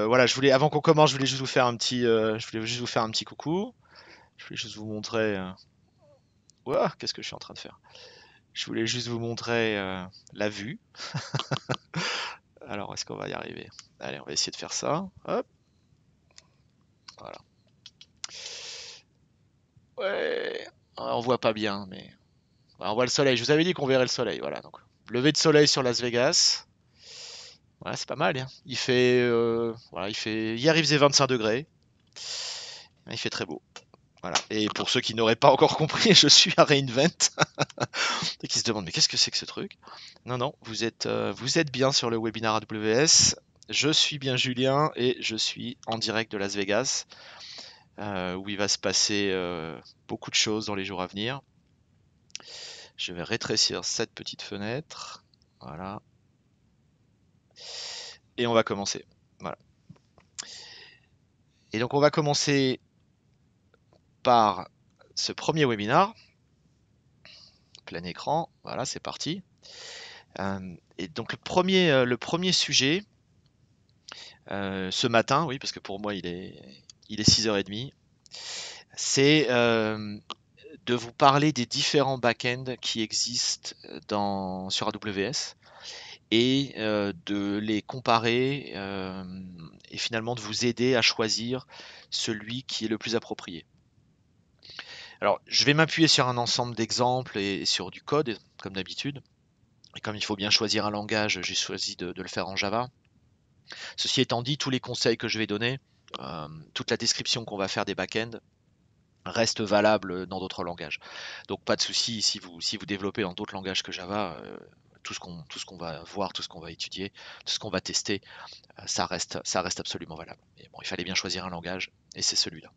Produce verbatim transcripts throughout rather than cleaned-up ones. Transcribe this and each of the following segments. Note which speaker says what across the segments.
Speaker 1: voilà, je voulais, avant qu'on commence, je voulais juste vous faire un petit, euh, je voulais juste vous faire un petit coucou. Je voulais juste vous montrer. euh, Ouah, qu'est-ce que je suis en train de faire? Je voulais juste vous montrer euh, la vue. Alors, est-ce qu'on va y arriver? Allez, on va essayer de faire ça. Hop, voilà. Ouais, on voit pas bien, mais voilà, on voit le soleil. Je vous avais dit qu'on verrait le soleil. Voilà, donc lever de soleil sur Las Vegas. Voilà, c'est pas mal, hein. Il fait, euh, voilà, il fait. Hier, il faisait vingt-cinq degrés. Il fait très beau. Voilà. Et pour ceux qui n'auraient pas encore compris, je suis à Reinvent et qui se demandent mais qu'est-ce que c'est que ce truc? Non, non, vous êtes, euh, vous êtes bien sur le webinaire A W S. Je suis bien Julien et je suis en direct de Las Vegas euh, où il va se passer euh, beaucoup de choses dans les jours à venir. Je vais rétrécir cette petite fenêtre. Voilà. Et on va commencer. Voilà. Et donc on va commencer par ce premier webinaire. Plein écran. Voilà, c'est parti. Euh, et donc le premier, euh, le premier sujet, euh, ce matin, oui, parce que pour moi il est, il est six heures trente, c'est euh, de vous parler des différents back-ends qui existent dans, sur A W S et euh, de les comparer euh, et finalement de vous aider à choisir celui qui est le plus approprié. Alors, je vais m'appuyer sur un ensemble d'exemples et sur du code, comme d'habitude. Et comme il faut bien choisir un langage, j'ai choisi de, de le faire en Java. Ceci étant dit, tous les conseils que je vais donner, euh, toute la description qu'on va faire des back-ends, reste valable dans d'autres langages. Donc pas de souci si vous, si vous développez dans d'autres langages que Java, euh, tout ce qu'on tout ce qu'on va voir, tout ce qu'on va étudier, tout ce qu'on va tester, euh, ça reste, ça reste absolument valable. Mais bon, il fallait bien choisir un langage, et c'est celui-là.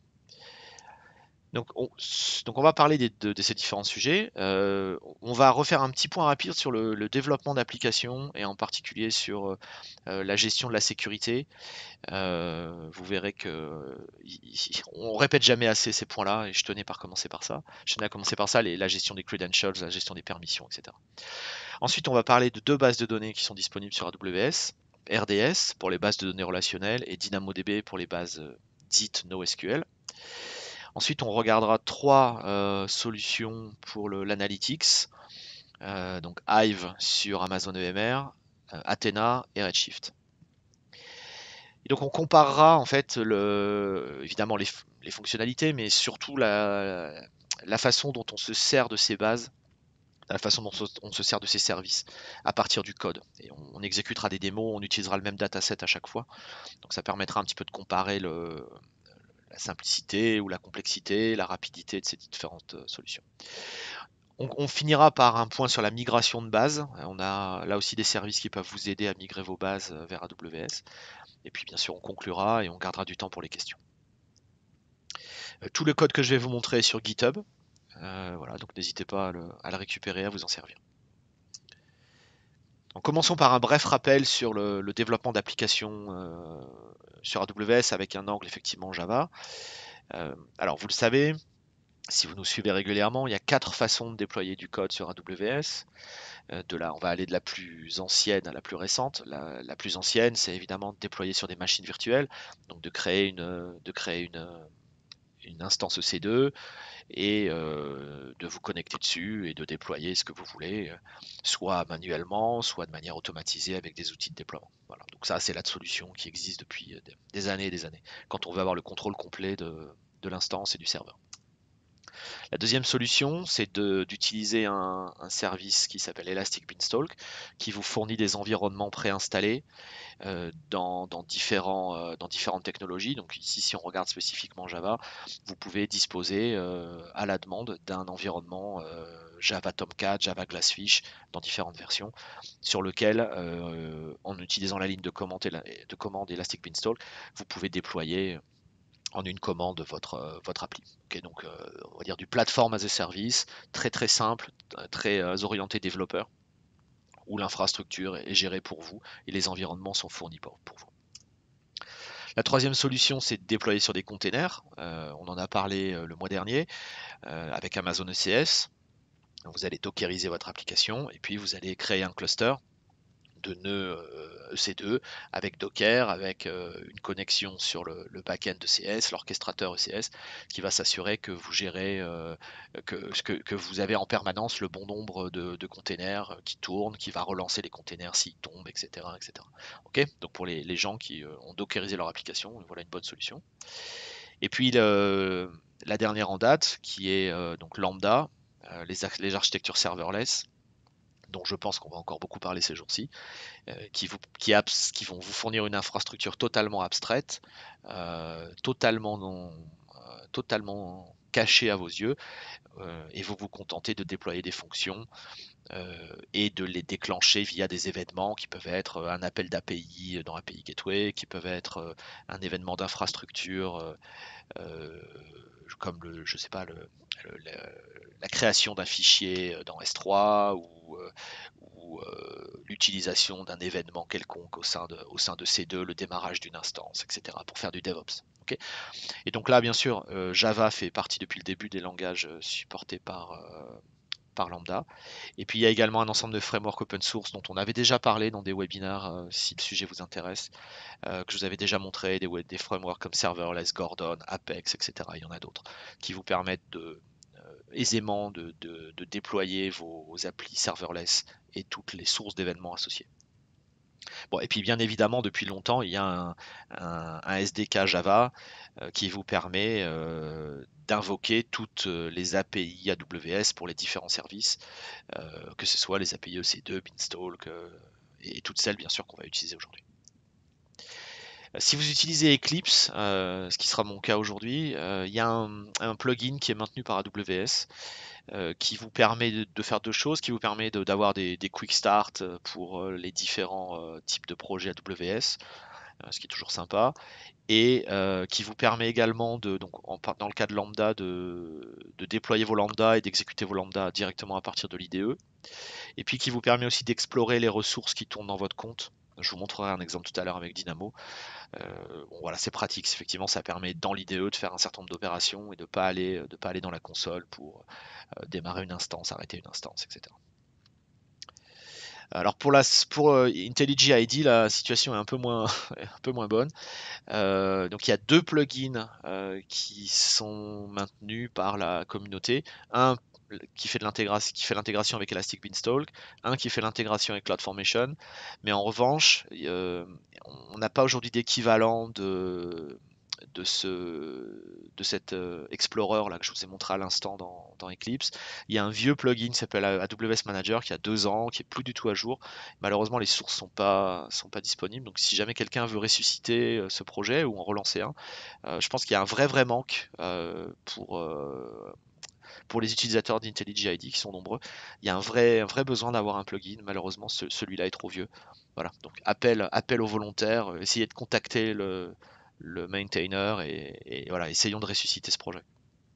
Speaker 1: Donc on, donc on va parler des- de, de ces différents sujets. Euh, on va refaire un petit point rapide sur le, le développement d'applications et en particulier sur euh, euh, la gestion de la sécurité. Euh, vous verrez que il- il- on répète jamais assez ces points-là et je tenais par commencer par ça. Je tenais à commencer par ça, les- la gestion des credentials, la gestion des permissions, et cetera. Ensuite, on va parler de deux bases de données qui sont disponibles sur A W S, R D S pour les bases de données relationnelles et DynamoDB pour les bases euh, dites NoSQL. Ensuite, on regardera trois euh, solutions pour le- l'analytics, euh, donc Hive sur Amazon E M R, euh, Athena et Redshift. Et donc on comparera en fait le, évidemment les, f- les fonctionnalités, mais surtout la, la façon dont on se sert de ces bases, la façon dont on se, on se sert de ces services à partir du code. Et on, on exécutera des démos, on utilisera le même dataset à chaque fois. Donc ça permettra un petit peu de comparer le, la simplicité ou la complexité, la rapidité de ces différentes euh, solutions. On, on finira par un point sur la migration de base. On a là aussi des services qui peuvent vous aider à migrer vos bases euh, vers A W S. Et puis bien sûr, on conclura et on gardera du temps pour les questions. Euh, Tout le code que je vais vous montrer est sur GitHub. Euh, voilà, donc n'hésitez pas à le, à le récupérer, à vous en servir. Donc, commençons par un bref rappel sur le, le développement d'applications euh, sur A W S avec un angle effectivement Java. Euh, alors vous le savez, si vous nous suivez régulièrement, il y a quatre façons de déployer du code sur A W S. Euh, de là, on va aller de la plus ancienne à la plus récente. La, la plus ancienne, c'est évidemment de déployer sur des machines virtuelles, donc de créer une, de créer une, une instance E C deux et euh, de vous connecter dessus et de déployer ce que vous voulez, euh, soit manuellement, soit de manière automatisée avec des outils de déploiement. Voilà. Donc ça, c'est la solution qui existe depuis euh, des années et des années, quand on veut avoir le contrôle complet de, de l'instance et du serveur. La deuxième solution, c'est de- d'utiliser un, un service qui s'appelle Elastic Beanstalk, qui vous fournit des environnements préinstallés euh, dans, dans différents, euh, dans différentes technologies. Donc ici, si on regarde spécifiquement Java, vous pouvez disposer euh, à la demande d'un environnement euh, Java Tomcat, Java Glassfish, dans différentes versions, sur lequel, euh, en utilisant la ligne de commande, de commande Elastic Beanstalk, vous pouvez déployer en une commande votre, euh, votre appli. Okay, donc, euh, on va dire du platform as a service, très très simple, très euh, orienté développeur, où l'infrastructure est gérée pour vous et les environnements sont fournis pour, pour vous. La troisième solution, c'est de déployer sur des containers. Euh, on en a parlé euh, le mois dernier euh, avec Amazon E C S. Vous allez dockeriser votre application et puis vous allez créer un cluster de nœuds euh, E C deux avec Docker, avec euh, une connexion sur le, le back-end de C S, l'orchestrateur E C S, qui va s'assurer que vous gérez, euh, que, que, que vous avez en permanence le bon nombre de, de containers qui tournent, qui va relancer les containers s'ils tombent, et cetera, et cetera. Ok, donc pour les, les gens qui euh, ont dockerisé leur application, voilà une bonne solution. Et puis le, la dernière en date, qui est euh, donc Lambda, euh, les, les architectures serverless, dont je pense qu'on va encore beaucoup parler ces jours-ci, euh, qui, vous, qui, abs, qui, vont vous fournir une infrastructure totalement abstraite, euh, totalement, non, euh, totalement cachée à vos yeux, euh, et vous vous contentez de déployer des fonctions euh, et de les déclencher via des événements qui peuvent être un appel d'A P I dans A P I Gateway, qui peuvent être euh, un événement d'infrastructure euh, euh, comme le, je sais pas, le, le, le, la création d'un fichier dans S trois ou, euh, ou euh, l'utilisation d'un événement quelconque au sein de, au sein de C deux, le démarrage d'une instance, et cetera, pour faire du DevOps. Okay, et donc là, bien sûr, euh, Java fait partie depuis le début des langages supportés par, euh, par Lambda. Et puis il y a également un ensemble de frameworks open source dont on avait déjà parlé dans des webinaires, euh, si le sujet vous intéresse, euh, que je vous avais déjà montré, des, des frameworks comme Serverless, Gordon, Apex, et cetera. Il y en a d'autres qui vous permettent de, euh, aisément de, de, de déployer vos, vos applis serverless et toutes les sources d'événements associées. Bon, et puis bien évidemment, depuis longtemps, il y a un, un, un S D K Java euh, qui vous permet euh, d'invoquer toutes les A P I A W S pour les différents services, euh, que ce soit les A P I E C deux, Beanstalk euh, et toutes celles bien sûr qu'on va utiliser aujourd'hui. Si vous utilisez Eclipse, euh, ce qui sera mon cas aujourd'hui, euh, il y a un, un plugin qui est maintenu par A W S euh, qui vous permet de, de faire deux choses, qui vous permet de- d'avoir des, des quick start pour euh, les différents euh, types de projets A W S, euh, ce qui est toujours sympa, et euh, qui vous permet également de, donc en, dans le cas de Lambda, de, de déployer vos Lambda et d'exécuter vos Lambda directement à partir de l'I D E, et puis qui vous permet aussi d'explorer les ressources qui tournent dans votre compte. Je vous montrerai un exemple tout à l'heure avec Dynamo. Euh, bon, voilà, c'est pratique. Effectivement, ça permet dans l'I D E de faire un certain nombre d'opérations et de pas aller, de pas aller dans la console pour euh, démarrer une instance, arrêter une instance, et cetera. Alors pour, la, pour euh, IntelliJ I D, la situation est un peu moins, un peu moins bonne. Euh, donc il y a deux plugins euh, qui sont maintenus par la communauté. Un qui fait de l'intégration, qui fait l'intégration avec Elastic Beanstalk, un qui fait l'intégration avec CloudFormation. Mais en revanche, euh, on n'a pas aujourd'hui d'équivalent de de ce de cet euh, Explorer là que je vous ai montré à l'instant dans, dans Eclipse. Il y a un vieux plugin qui s'appelle A W S Manager qui a deux ans, qui est plus du tout à jour. Malheureusement, les sources sont pas sont pas disponibles. Donc, si jamais quelqu'un veut ressusciter euh, ce projet ou en relancer un, euh, je pense qu'il y a un vrai vrai manque euh, pour euh, pour les utilisateurs d'IntelliJ I D qui sont nombreux. Il y a un vrai un vrai besoin d'avoir un plugin. Malheureusement, ce- celui-là est trop vieux. Voilà. Donc, appel appel aux volontaires. euh, Essayez de contacter le le maintainer et, et voilà, essayons de ressusciter ce projet.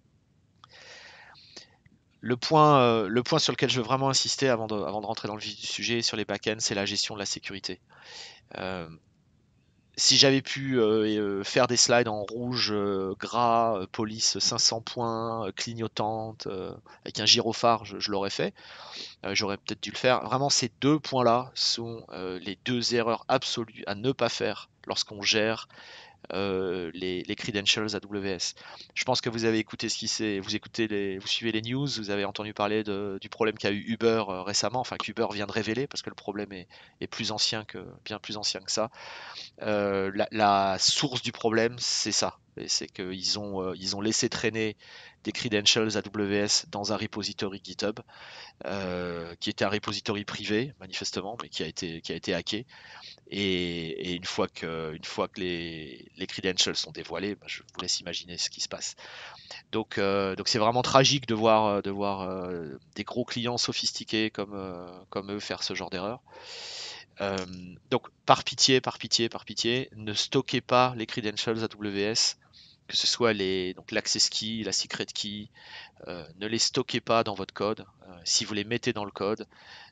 Speaker 1: Le point, euh, le point sur lequel je veux vraiment insister avant de, avant de rentrer dans le vif du sujet sur les backends, c'est la gestion de la sécurité. Euh, si j'avais pu euh, euh, faire des slides en rouge, euh, gras, euh, police cinq cents points, euh, clignotante, euh, avec un gyrophare, je, je l'aurais fait. Euh, j'aurais peut-être dû le faire. Vraiment, ces deux points-là sont euh, les deux erreurs absolues à ne pas faire lorsqu'on gère euh, les, les credentials A W S. Je pense que vous avez écouté ce qui s'est, vous écoutez les, vous suivez les news, vous avez entendu parler de- du problème qu'a eu Uber euh, récemment, enfin qu'Uber vient de révéler parce que le problème est, est plus ancien que, bien plus ancien que ça. Euh, la, la source du problème, c'est ça. Et c'est qu'ils ont, euh, ils ont laissé traîner des credentials A W S dans un repository GitHub, euh, qui était un repository privé, manifestement, mais qui a été, qui a été hacké. Et, et une fois que, une fois que les, les credentials sont dévoilés, bah, je vous laisse imaginer ce qui se passe. Donc, euh, donc c'est vraiment tragique de voir, euh, de voir euh, des gros clients sophistiqués comme, euh, comme eux faire ce genre d'erreur. Euh, donc, par pitié, par pitié, par pitié, ne stockez pas les credentials A W S, que ce soit les, donc l'access key, la secret key, euh, ne les stockez pas dans votre code. Euh, si vous les mettez dans le code,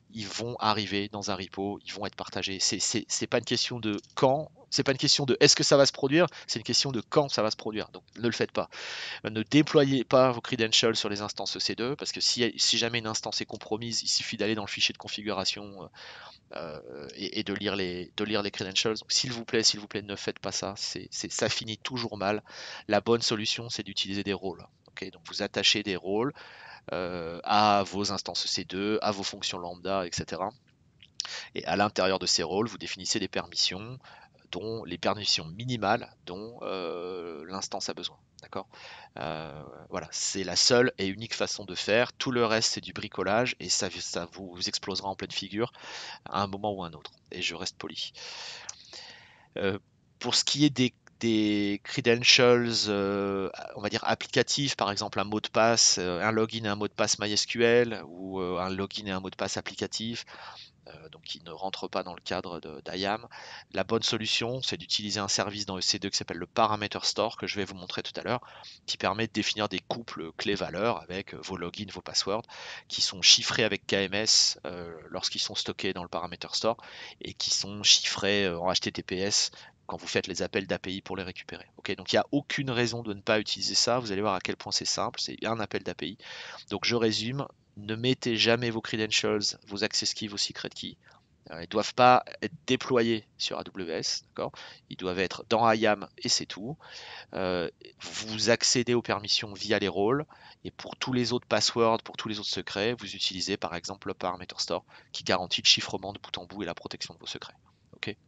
Speaker 1: ils vont arriver dans un repo, ils vont être partagés. C'est c'est- c'est pas une question de quand, c'est pas une question de est-ce que ça va se produire, c'est une question de quand ça va se produire. Donc ne le faites pas. Euh, Ne déployez pas vos credentials sur les instances E C deux parce que si, si jamais une instance est compromise, il suffit d'aller dans le fichier de configuration euh, et, et de lire les, de lire les credentials. Donc s'il vous plaît, s'il vous plaît, ne faites pas ça. C'est, c'est- ça finit toujours mal. La bonne solution, c'est d'utiliser des rôles. Ok, donc vous attachez des rôles euh, à vos instances E C deux, à vos fonctions lambda, et cetera. Et à l'intérieur de ces rôles, vous définissez des permissions, dont les permissions minimales dont euh, l'instance a besoin. D'accord. Euh, Voilà, c'est la seule et unique façon de faire. Tout le reste, c'est du bricolage et ça, ça vous, vous explosera en pleine figure à un moment ou à un autre. Et je reste poli. Euh, pour ce qui est des, des credentials, euh, on va dire applicatifs, par exemple un mot de passe, euh, un login et un mot de passe MySQL ou euh, un login et un mot de passe applicatif, euh, donc qui ne rentrent pas dans le cadre d'I A M. La bonne solution, c'est d'utiliser un service dans E C deux qui s'appelle le Parameter Store, que je vais vous montrer tout à l'heure, qui permet de définir des couples clés-valeurs avec vos logins, vos passwords, qui sont chiffrés avec K M S euh, lorsqu'ils sont stockés dans le Parameter Store, et qui sont chiffrés euh, en H T T P S quand vous faites les appels d'A P I pour les récupérer. Okay, donc il n'y a aucune raison de ne pas utiliser ça, vous allez voir à quel point c'est simple, c'est un appel d'A P I. Donc je résume, ne mettez jamais vos credentials, vos access keys, vos secret keys. Euh, ils ne doivent pas être déployés sur A W S, d'accord. Ils doivent être dans I A M et c'est tout. Euh, vous accédez aux permissions via les rôles et pour tous les autres passwords, pour tous les autres secrets, vous utilisez par exemple le Parameter Store qui garantit le chiffrement de bout en bout et la protection de vos secrets. Ok.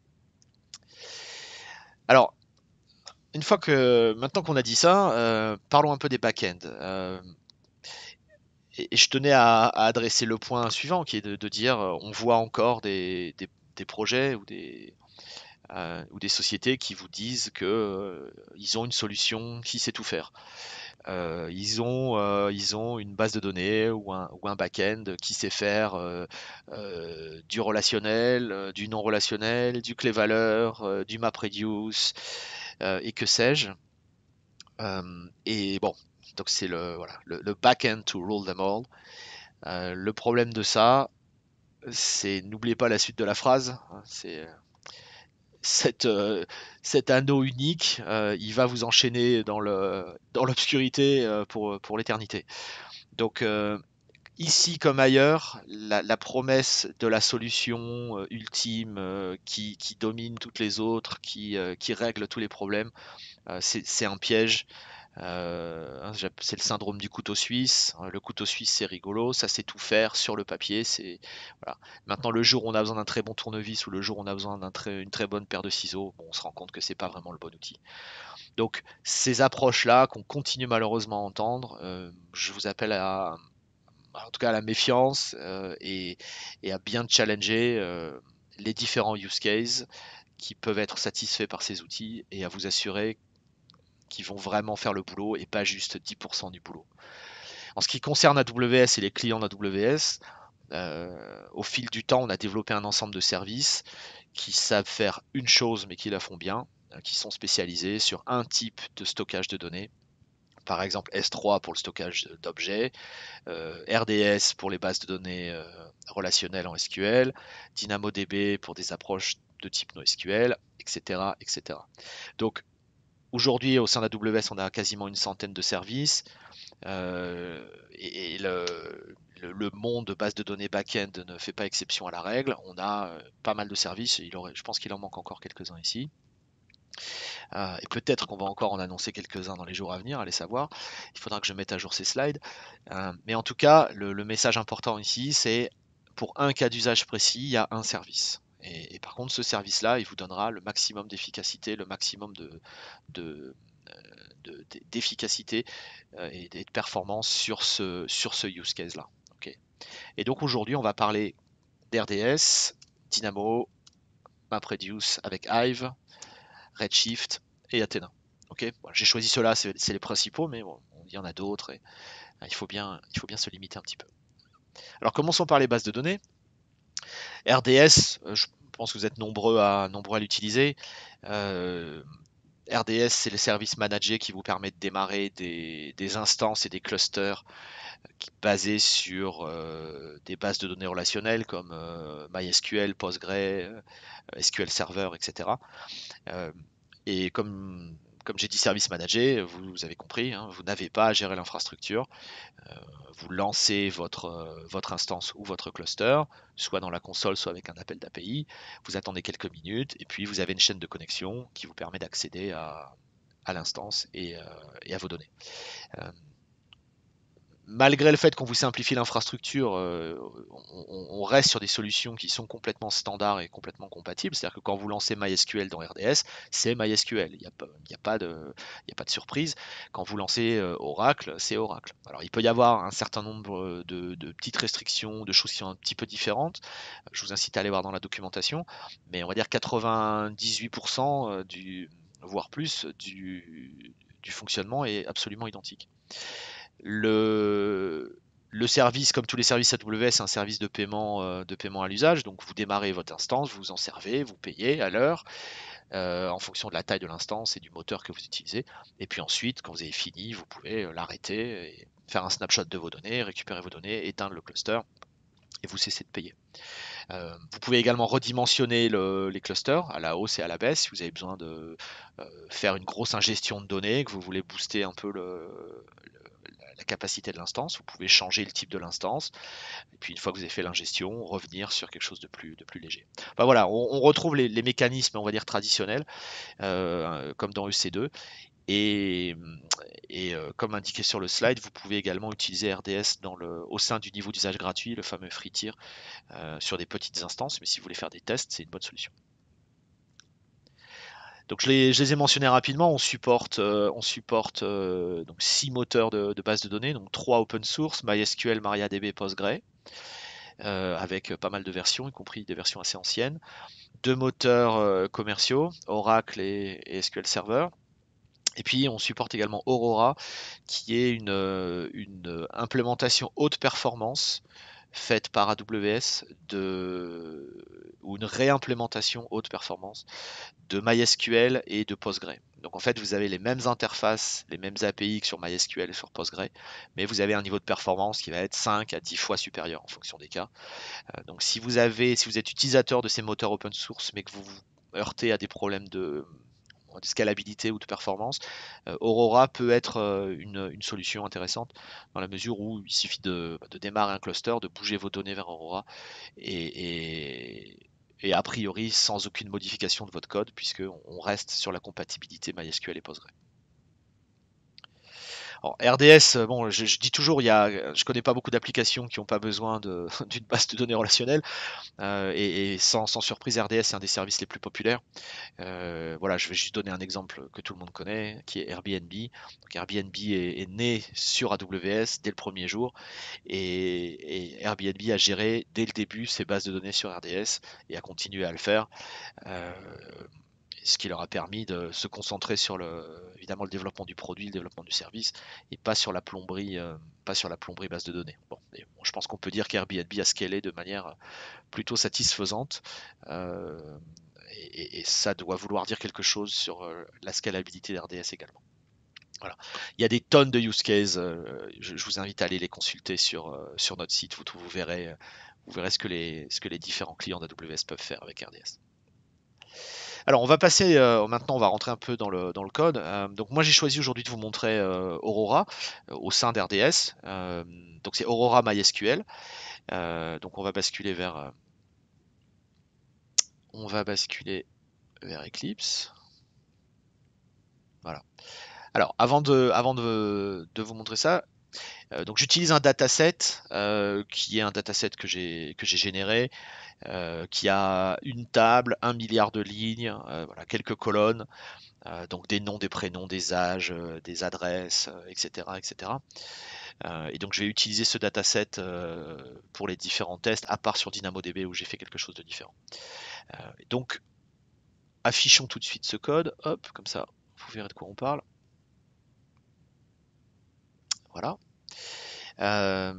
Speaker 1: Alors, une fois que maintenant qu'on a dit ça, euh, parlons un peu des back-ends. Euh, Et, et je tenais à, à adresser le point suivant, qui est de, de dire, euh, on voit encore des, des- des projets ou des, euh, ou des sociétés qui vous disent que euh, ils ont une solution qui sait tout faire. Euh, ils ont, euh, ils ont une base de données ou un, ou un back-end qui sait faire euh, euh, du relationnel, euh, du non relationnel, du clé-valeur, euh, du MapReduce, euh, et que sais-je. Euh, et bon, donc c'est le, voilà, le, le back-end to rule them all. Euh, le problème de ça, c'est n'oubliez pas la suite de la phrase. Hein, c'est cet, euh, cet anneau unique, euh, il va vous enchaîner dans le dans l'obscurité euh, pour pour l'éternité. Donc euh, ici comme ailleurs, la, la promesse de la solution euh, ultime euh, qui, qui domine toutes les autres, qui, euh, qui règle tous les problèmes, euh, c'est c'est un piège. Euh, hein, c'est le syndrome du couteau suisse. Le couteau suisse, c'est rigolo, ça sait tout faire sur le papier. C'est voilà. Maintenant, le jour où on a besoin d'un très bon tournevis ou le jour où on a besoin d'une très, une très bonne paire de ciseaux, bon, on se rend compte que c'est pas vraiment le bon outil. Donc, ces approches-là qu'on continue malheureusement à entendre, euh, je vous appelle à, en tout cas, à la méfiance euh, et, et à bien challenger euh, les différents use cases qui peuvent être satisfaits par ces outils et à vous assurer qui vont vraiment faire le boulot et pas juste dix pour cent du boulot. En ce qui concerne A W S et les clients d'A W S, euh, au fil du temps, on a développé un ensemble de services qui savent faire une chose mais qui la font bien, euh, qui sont spécialisés sur un type de stockage de données. Par exemple S trois pour le stockage d'objets, euh, R D S pour les bases de données euh, relationnelles en S Q L, DynamoDB pour des approches de type NoSQL, et cetera, et cetera. Donc aujourd'hui, au sein d'A W S, on a quasiment une centaine de services. Euh, et, et le, le, le monde de base de données back-end ne fait pas exception à la règle. On a euh, pas mal de services. Il aurait, je pense qu'il en manque encore quelques-uns ici. Euh, et peut-être qu'on va encore en annoncer quelques-uns dans les jours à venir, allez savoir. Il faudra que je mette à jour ces slides. Euh, mais en tout cas, le, le message important ici, c'est pour un cas d'usage précis, il y a un service. Et, et par contre, ce service-là, il vous donnera le maximum d'efficacité, le maximum de, de, de- d'efficacité euh, et de performance sur ce, sur ce use case-là. Ok. Et donc aujourd'hui, on va parler d'R D S, Dynamo, MapReduce avec Hive, Redshift et Athena. Ok. Bon, j'ai choisi ceux-là, c'est c'est les principaux, mais bon, il y en a d'autres et euh, il faut bien, il faut bien se limiter un petit peu. Alors commençons par les bases de données. R D S, euh, je pense que vous êtes nombreux à, nombreux à l'utiliser. Euh, R D S, c'est le service manager qui vous permet de démarrer des, des instances et des clusters qui, basés sur euh, des bases de données relationnelles comme euh, MySQL, Postgre, euh, S Q L Server, et cetera. Euh, et comme, comme j'ai dit service manager, vous, vous avez compris, hein, vous n'avez pas à gérer l'infrastructure. Euh, vous lancez votre, euh, votre instance ou votre cluster, soit dans la console, soit avec un appel d'A P I. Vous attendez quelques minutes et puis vous avez une chaîne de connexion qui vous permet d'accéder à, à l'instance et, euh, et à vos données. Euh, Malgré le fait qu'on vous simplifie l'infrastructure, euh, on, on reste sur des solutions qui sont complètement standards et complètement compatibles. C'est-à-dire que quand vous lancez MySQL dans R D S, c'est MySQL. Il n'y a, pas- il y a pas de, il y a pas de surprise. Quand vous lancez euh, Oracle, c'est Oracle. Alors il peut y avoir un certain nombre de, de petites restrictions, de choses qui sont un petit peu différentes. Je vous incite à aller voir dans la documentation, mais on va dire quatre-vingt-dix-huit pour cent du, voire plus, du, du fonctionnement est absolument identique. Le, le service, comme tous les services A W S, c'est un service de paiement, euh, de paiement à l'usage. Donc vous démarrez votre instance, vous vous en servez, vous payez à l'heure euh, en fonction de la taille de l'instance et du moteur que vous utilisez. Et puis ensuite, quand vous avez fini, vous pouvez euh, l'arrêter et faire un snapshot de vos données, récupérer vos données, éteindre le cluster et vous cessez de payer. Euh, vous pouvez également redimensionner le- les clusters à la hausse et à la baisse si vous avez besoin de euh, faire une grosse ingestion de données, que vous voulez booster un peu le, la capacité de l'instance, vous pouvez changer le type de l'instance, et puis une fois que vous avez fait l'ingestion, revenir sur quelque chose de plus, de plus léger. Enfin voilà, on, on retrouve les, les, mécanismes, on va dire, traditionnels, euh, comme dans E C deux, et, et euh, comme indiqué sur le slide, vous pouvez également utiliser R D S dans le, au sein du niveau d'usage gratuit, le fameux free tier, euh, sur des petites instances, mais si vous voulez faire des tests, c'est une bonne solution. Donc je les, je les ai mentionnés rapidement. On supporte, euh, on supporte euh, donc six moteurs de, de base de données, donc trois open source, MySQL, MariaDB, Postgre, euh, avec pas mal de versions, y compris des versions assez anciennes. Deux moteurs euh, commerciaux, Oracle et, et S Q L Server. Et puis on supporte également Aurora, qui est une, euh, une implémentation haute performance faite par A W S de, ou une réimplémentation haute performance de MySQL et de Postgre. Donc en fait, vous avez les mêmes interfaces, les mêmes A P I que sur MySQL et sur Postgre, mais vous avez un niveau de performance qui va être cinq à dix fois supérieur en fonction des cas. Euh, donc si vous avez, si vous êtes utilisateur de ces moteurs open source, mais que vous vous heurtez à des problèmes de, de scalabilité ou de performance, euh, Aurora peut être euh, une, une solution intéressante dans la mesure où il suffit de, de démarrer un cluster, de bouger vos données vers Aurora et, et et a priori sans aucune modification de votre code, puisqu'on reste sur la compatibilité MySQL et Postgre. Alors, R D S, euh, bon, je, je dis toujours, il y a, je connais pas beaucoup d'applications qui n'ont pas besoin de- d'une base de données relationnelle, euh, et, et sans, sans surprise, R D S est un des services les plus populaires. Euh, voilà, je vais juste donner un exemple que tout le monde connaît, qui est Airbnb. Donc, Airbnb est, est né sur A W S dès le premier jour, et, et Airbnb a géré dès le début ses bases de données sur R D S et a continué à le faire. Euh, ce qui leur a permis de se concentrer sur le, évidemment le développement du produit, le développement du service, et pas sur la plomberie, euh, pas sur la plomberie base de données. Bon, et bon, je pense qu'on peut dire qu'Airbnb a scalé de manière plutôt satisfaisante, euh, et, et, ça doit vouloir dire quelque chose sur euh, la scalabilité d'R D S également. Voilà. Il y a des tonnes de use cases. Euh, je, je, vous invite à aller les consulter sur, euh, sur notre site. Vous, vous verrez, vous verrez ce que les, ce que les différents clients d'A W S peuvent faire avec R D S. Alors, on va passer, euh, maintenant, on va rentrer un peu dans le, dans le code. Euh, donc, moi, j'ai choisi aujourd'hui de vous montrer euh, Aurora euh, au sein d'R D S. Euh, donc, c'est Aurora MySQL. Euh, donc, on va basculer vers, euh, on va basculer vers Eclipse. Voilà. Alors, avant de, avant de, de vous montrer ça, euh, donc j'utilise un dataset euh, qui est un dataset que j'ai que j'ai généré, euh, qui a une table, un milliard de lignes, euh, voilà, quelques colonnes. Euh, donc des noms, des prénoms, des âges, euh, des adresses, euh, et cetera, et cetera. Euh, et donc je vais utiliser ce dataset euh, pour les différents tests, à part sur DynamoDB où j'ai fait quelque chose de différent. Euh, donc affichons tout de suite ce code, hop, comme ça, vous verrez de quoi on parle. Voilà. Euh,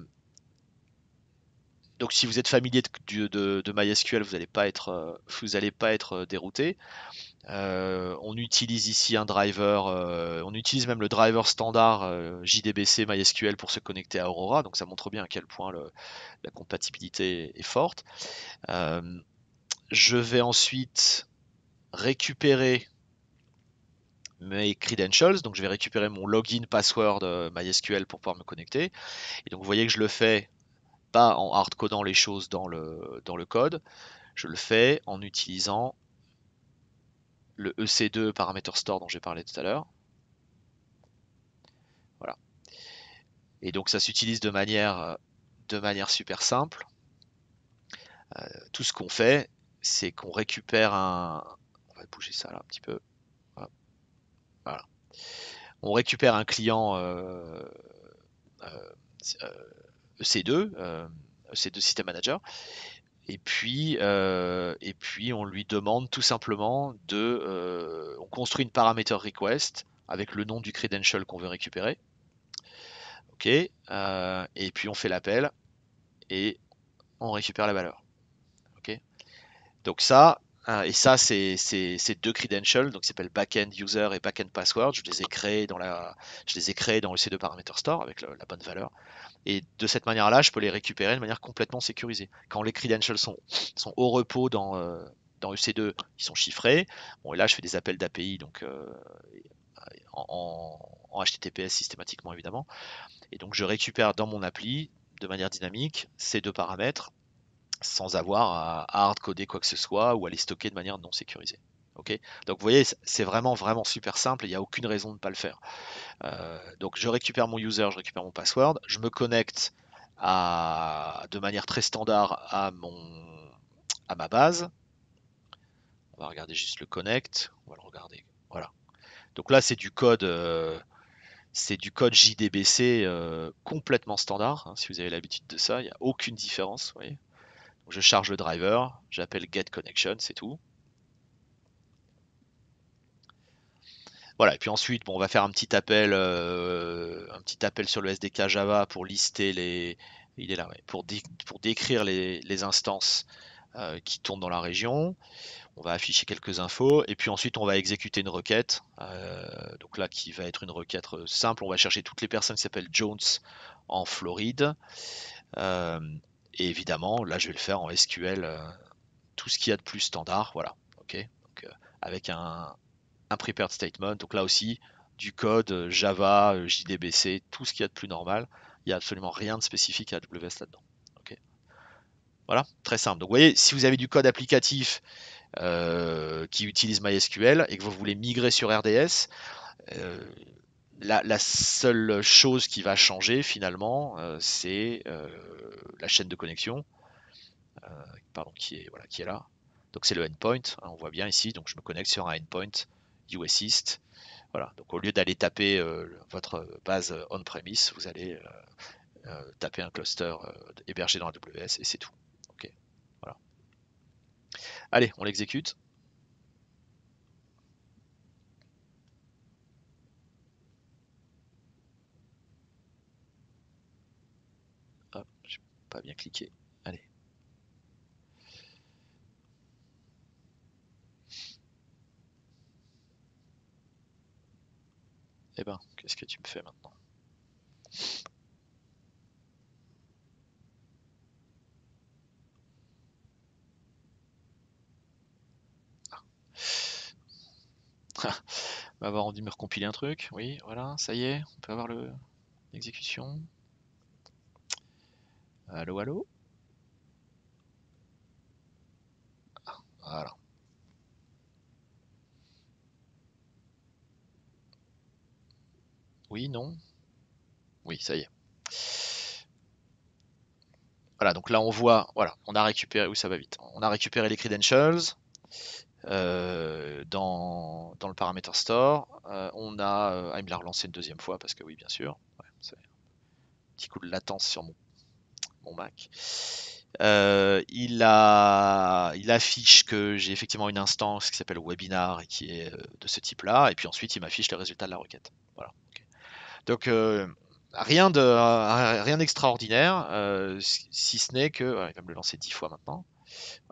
Speaker 1: donc si vous êtes familier de, de, de MySQL, vous n'allez pas être, vous allez pas être dérouté. Euh, on utilise ici un driver, euh, on utilise même le driver standard euh, J D B C MySQL pour se connecter à Aurora, donc ça montre bien à quel point le- la compatibilité est forte. Euh, je vais ensuite récupérer mes credentials, donc je vais récupérer mon login password euh, MySQL pour pouvoir me connecter. Et donc vous voyez que je le fais pas en hardcodant les choses dans le, dans le code, je le fais en utilisant le E C deux parameter store dont j'ai parlé tout à l'heure. Voilà. Et donc ça s'utilise de manière, euh, de manière super simple. Euh, tout ce qu'on fait, c'est qu'on récupère un... On va bouger ça là un petit peu. Voilà. On récupère un client euh, euh, E C deux, euh, E C deux System Manager, et puis, euh, et puis on lui demande tout simplement de... euh, on construit une parameter request avec le nom du credential qu'on veut récupérer. Ok, euh, et puis on fait l'appel et on récupère la valeur. Ok, donc ça, hein, et ça c'est c'est- c'est deux credentials, donc qui s'appellent backend user et backend password. Je les ai créés dans la, je les ai créés dans le C deux parameter store avec le- la bonne valeur. Et de cette manière-là, je peux les récupérer de manière complètement sécurisée. Quand les credentials sont, sont au repos dans, euh, dans E C deux, ils sont chiffrés. Bon, et là, je fais des appels d'A P I, donc euh, en, en H T T P S systématiquement évidemment. Et donc, je récupère dans mon appli de manière dynamique ces deux paramètres sans avoir à, à hardcoder quoi que ce soit ou à les stocker de manière non sécurisée. Ok, donc vous voyez, c'est vraiment vraiment super simple, il n'y a aucune raison de ne pas le faire. Euh, donc je récupère mon user, je récupère mon password, je me connecte à, de manière très standard à, mon, à ma base. On va regarder juste le connect, on va le regarder. Voilà. Donc là c'est du code, euh, c'est du code J D B C euh, complètement standard. Hein, si vous avez l'habitude de ça, il n'y a aucune différence. Vous voyez. Je charge le driver, j'appelle get connection, c'est tout. Voilà, et puis ensuite, bon, on va faire un petit appel, euh, un petit appel sur le S D K Java pour lister les, il est là, ouais, pour, dé- pour décrire les, les instances euh, qui tournent dans la région. On va afficher quelques infos, et puis ensuite on va exécuter une requête. Euh, donc là, qui va être une requête euh, simple, on va chercher toutes les personnes qui s'appellent Jones en Floride. Euh, et évidemment, là, je vais le faire en S Q L, euh, tout ce qu'il y a de plus standard, voilà. Ok, donc, euh, avec un, un prepared statement. Donc là aussi, du code euh, Java, euh, J D B C, tout ce qu'il y a de plus normal. Il n'y a absolument rien de spécifique à A W S là-dedans. Ok. Voilà, très simple. Donc vous voyez, si vous avez du code applicatif euh, qui utilise MySQL et que vous voulez migrer sur R D S, euh, la, la seule chose qui va changer finalement, euh, c'est euh, la chaîne de connexion, euh, pardon, qui est, voilà, qui est là. Donc c'est le endpoint, hein, on voit bien ici. Donc je me connecte sur un endpoint U S East. Voilà, donc au lieu d'aller taper euh, votre base on-premise, vous allez euh, euh, taper un cluster euh, hébergé dans A W S et c'est tout. Ok, voilà. Allez, on l'exécute. Hop, j'ai pas bien cliqué. Allez. Eh ben, qu'est-ce que tu me fais maintenant? On va avoir envie de me recompiler un truc. Oui, voilà, ça y est, on peut avoir le l'exécution. Allô, allô? Voilà. Oui, non? Oui, ça y est. Voilà, donc là on voit, voilà, on a récupéré, oui ça va vite, on a récupéré les credentials euh, dans, dans le paramètre store. Euh, on a, euh, ah, il me l'a relancé une deuxième fois parce que oui, bien sûr, ouais, c'est un petit coup de latence sur mon, mon Mac. Euh, il, a, il affiche que j'ai effectivement une instance qui s'appelle webinar et qui est euh, de ce type-là, et puis ensuite il m'affiche le résultat de la requête. Voilà. Ok. Donc euh, rien de rien d'extraordinaire, euh, si ce n'est que, ouais, il va me le lancer dix fois maintenant. Voilà.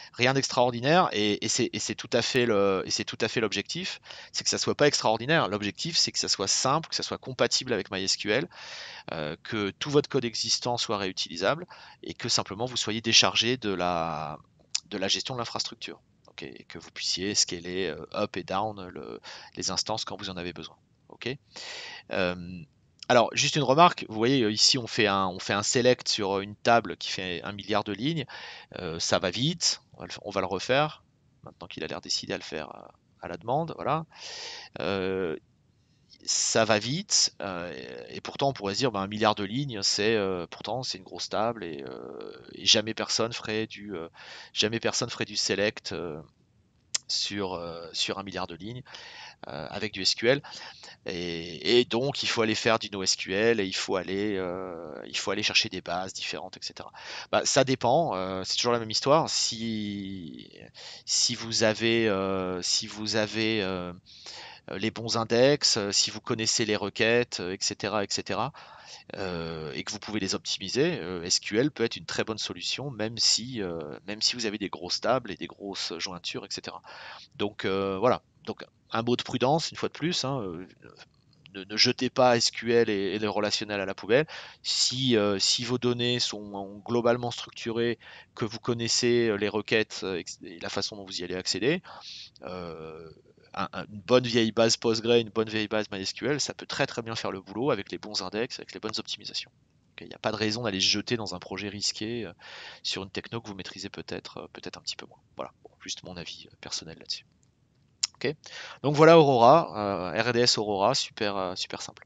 Speaker 1: Rien d'extraordinaire et, et c'est et c'est tout à fait le, et c'est tout à fait l'objectif, c'est que ça soit pas extraordinaire. L'objectif, c'est que ça soit simple, que ça soit compatible avec MySQL, euh, que tout votre code existant soit réutilisable et que simplement vous soyez déchargé de la, de la gestion de l'infrastructure. Ok, et que vous puissiez scaler euh, up et down le- les instances quand vous en avez besoin. Ok. Euh, alors, juste une remarque, vous voyez, euh, ici on fait un, on fait un select sur une table qui fait un milliard de lignes. Euh, ça va vite, on va le, on va le refaire, maintenant qu'il a l'air décidé à le faire à, à la demande. Voilà. Euh, Ça va vite, euh, et pourtant on pourrait se dire, ben, un milliard de lignes, c'est euh, pourtant c'est une grosse table, et, euh, et jamais personne ferait du, euh, jamais personne ferait du select euh, sur, euh, sur un milliard de lignes euh, avec du S Q L. Et, et donc, il faut aller faire du NoSQL et il faut aller, euh, il faut aller chercher des bases différentes, et cetera. Bah, ça dépend. Euh, c'est toujours la même histoire. Si, si vous avez, euh, si vous avez euh, les bons index, euh, si vous connaissez les requêtes, euh, et cetera, et cetera, euh, et que vous pouvez les optimiser, euh, S Q L peut être une très bonne solution, même si, euh, même si vous avez des grosses tables et des grosses jointures, et cetera. Donc euh, voilà. Donc un mot de prudence, une fois de plus, hein, euh, ne, ne jetez pas S Q L et, et le relationnel à la poubelle. Si, euh, si vos données sont globalement structurées, que vous connaissez euh, les requêtes euh, et la façon dont vous y allez accéder, euh, un- un- une bonne vieille base Postgre, une bonne vieille base MySQL, ça peut très très bien faire le boulot avec les bons index, avec les bonnes optimisations. Il n'y a pas de raison d'aller se jeter dans un projet risqué euh, sur une techno que vous maîtrisez peut-être euh, peut-être un petit peu moins. Voilà, bon, juste mon avis euh, personnel là-dessus. Ok. Donc voilà Aurora, euh, R D S Aurora, super, euh, super simple.